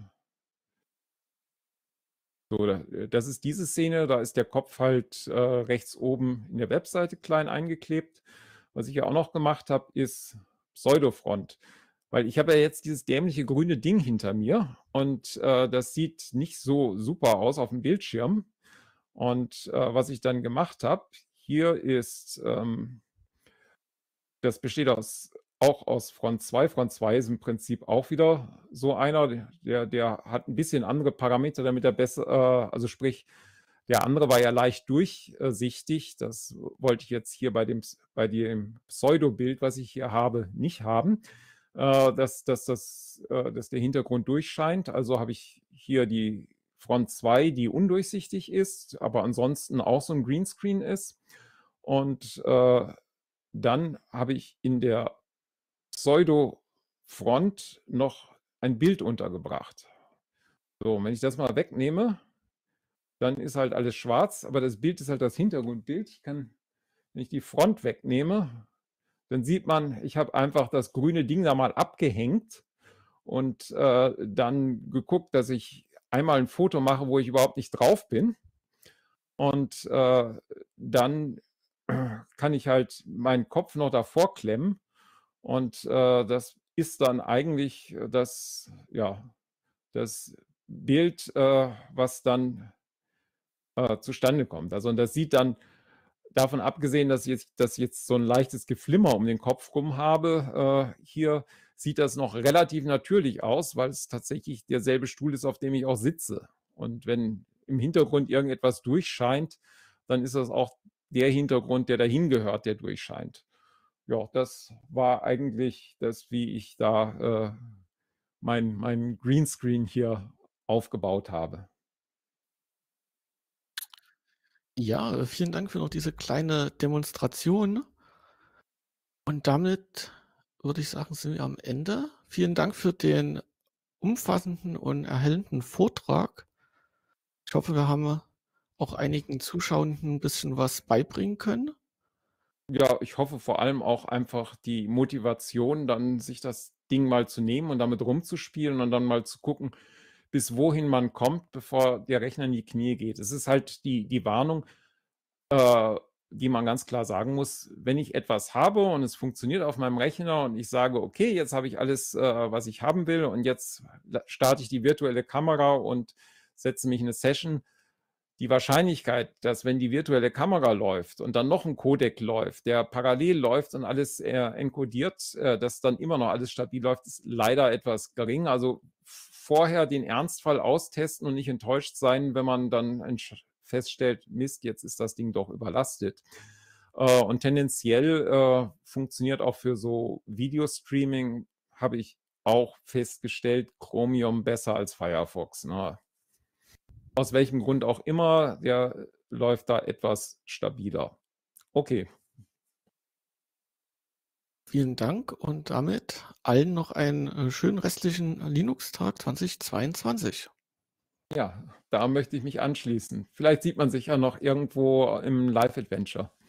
so, da das ist diese Szene, da ist der Kopf halt, äh, rechts oben in der Webseite klein eingeklebt. Was ich ja auch noch gemacht habe, ist Pseudofront. Weil ich habe ja jetzt dieses dämliche grüne Ding hinter mir und, äh, das sieht nicht so super aus aufm Bildschirm. Und, äh, was ich dann gemacht habe, hier ist, ähm das besteht aus auch aus Front zwei. Front zwei ist im Prinzip auch wieder so einer, der der der hat 'n bisschen andere Parameter, damit er besser äh, also sprich, der andere war ja leicht durchsichtig. Das wollte ich jetzt hier bei dem Ps bei dem Pseudobild, was ich hier habe, nicht haben, äh, dass dass das äh, dass der Hintergrund durchscheint. Also, habe ich hier die Front zwei, die undurchsichtig ist, aber ansonsten auch so 'n Greenscreen ist. Und, äh, dann habe ich in der Pseudofront noch ein Bild untergebracht. So, und wenn ich das mal wegnehme, dann ist halt alles schwarz, aber das Bild ist halt das Hintergrundbild. Ich kann wenn ich die Front wegnehme, dann sieht man, ich habe einfach das grüne Ding da mal abgehängt und, äh, dann geguckt, dass ich einmal 'n Foto mache, wo ich überhaupt nicht drauf bin. Und, äh, dann kann ich halt meinen Kopf noch davor klemmen und, äh, das ist dann eigentlich das ja, das Bild, äh, was dann äh, zustande kommt. Also, und das sieht dann davon abgesehen, dass ich jetzt dass ich jetzt so 'n leichtes Geflimmer um den Kopf rum habe, äh, hier sieht das noch relativ natürlich aus, weil es tatsächlich derselbe Stuhl ist, auf dem ich auch sitze. Und wenn im Hintergrund irgendetwas durchscheint, dann ist das auch der Hintergrund, der dahin gehört, der durchscheint. Ja, das war eigentlich das, wie ich da, äh, mein mein Greenscreen hier aufgebaut habe. Ja, äh, vielen Dank für noch diese kleine Demonstration. Und damit würde ich sagen, sind wir am Ende. Vielen Dank für den umfassenden und erhellenden Vortrag. Ich hoffe, wir haben auch einigen Zuschauenden 'n bisschen was beibringen können? Ja, ich hoffe vor allem auch einfach die Motivation, dann sich das Ding mal zu nehmen und damit rumzuspielen und dann mal zu gucken, bis wohin man kommt, bevor der Rechner in die Knie geht. Es ist halt die die Warnung, äh, die man ganz klar sagen muss: Wenn ich etwas habe und es funktioniert auf meinem Rechner und ich sage: „Okay, jetzt habe ich alles, äh, was ich haben will und jetzt la starte ich die virtuelle Kamera und setze mich in 'ne Session.“ Die Wahrscheinlichkeit, dass, wenn die virtuelle Kamera läuft und dann noch 'n Codec läuft, der parallel läuft und alles, äh, encodiert, äh, dass dann immer noch alles stabil läuft, ist leider etwas gering. Also, v vorher den Ernstfall austesten und nicht enttäuscht sein, wenn man dann entsch feststellt: „Mist, jetzt ist das Ding doch überlastet.“ Äh, und tendenziell, äh, funktioniert auch für so Videostreaming, habe ich auch festgestellt, Chromium besser als Firefox, ne? Aus welchem Grund auch immer, der läuft da etwas stabiler. Okay. Vielen Dank und damit allen noch einen, äh, schönen restlichen Linux-Tag zweitausendzweiundzwanzig. Ja, da möchte ich mich anschließen. Vielleicht sieht man sich ja noch irgendwo im Live Adventure.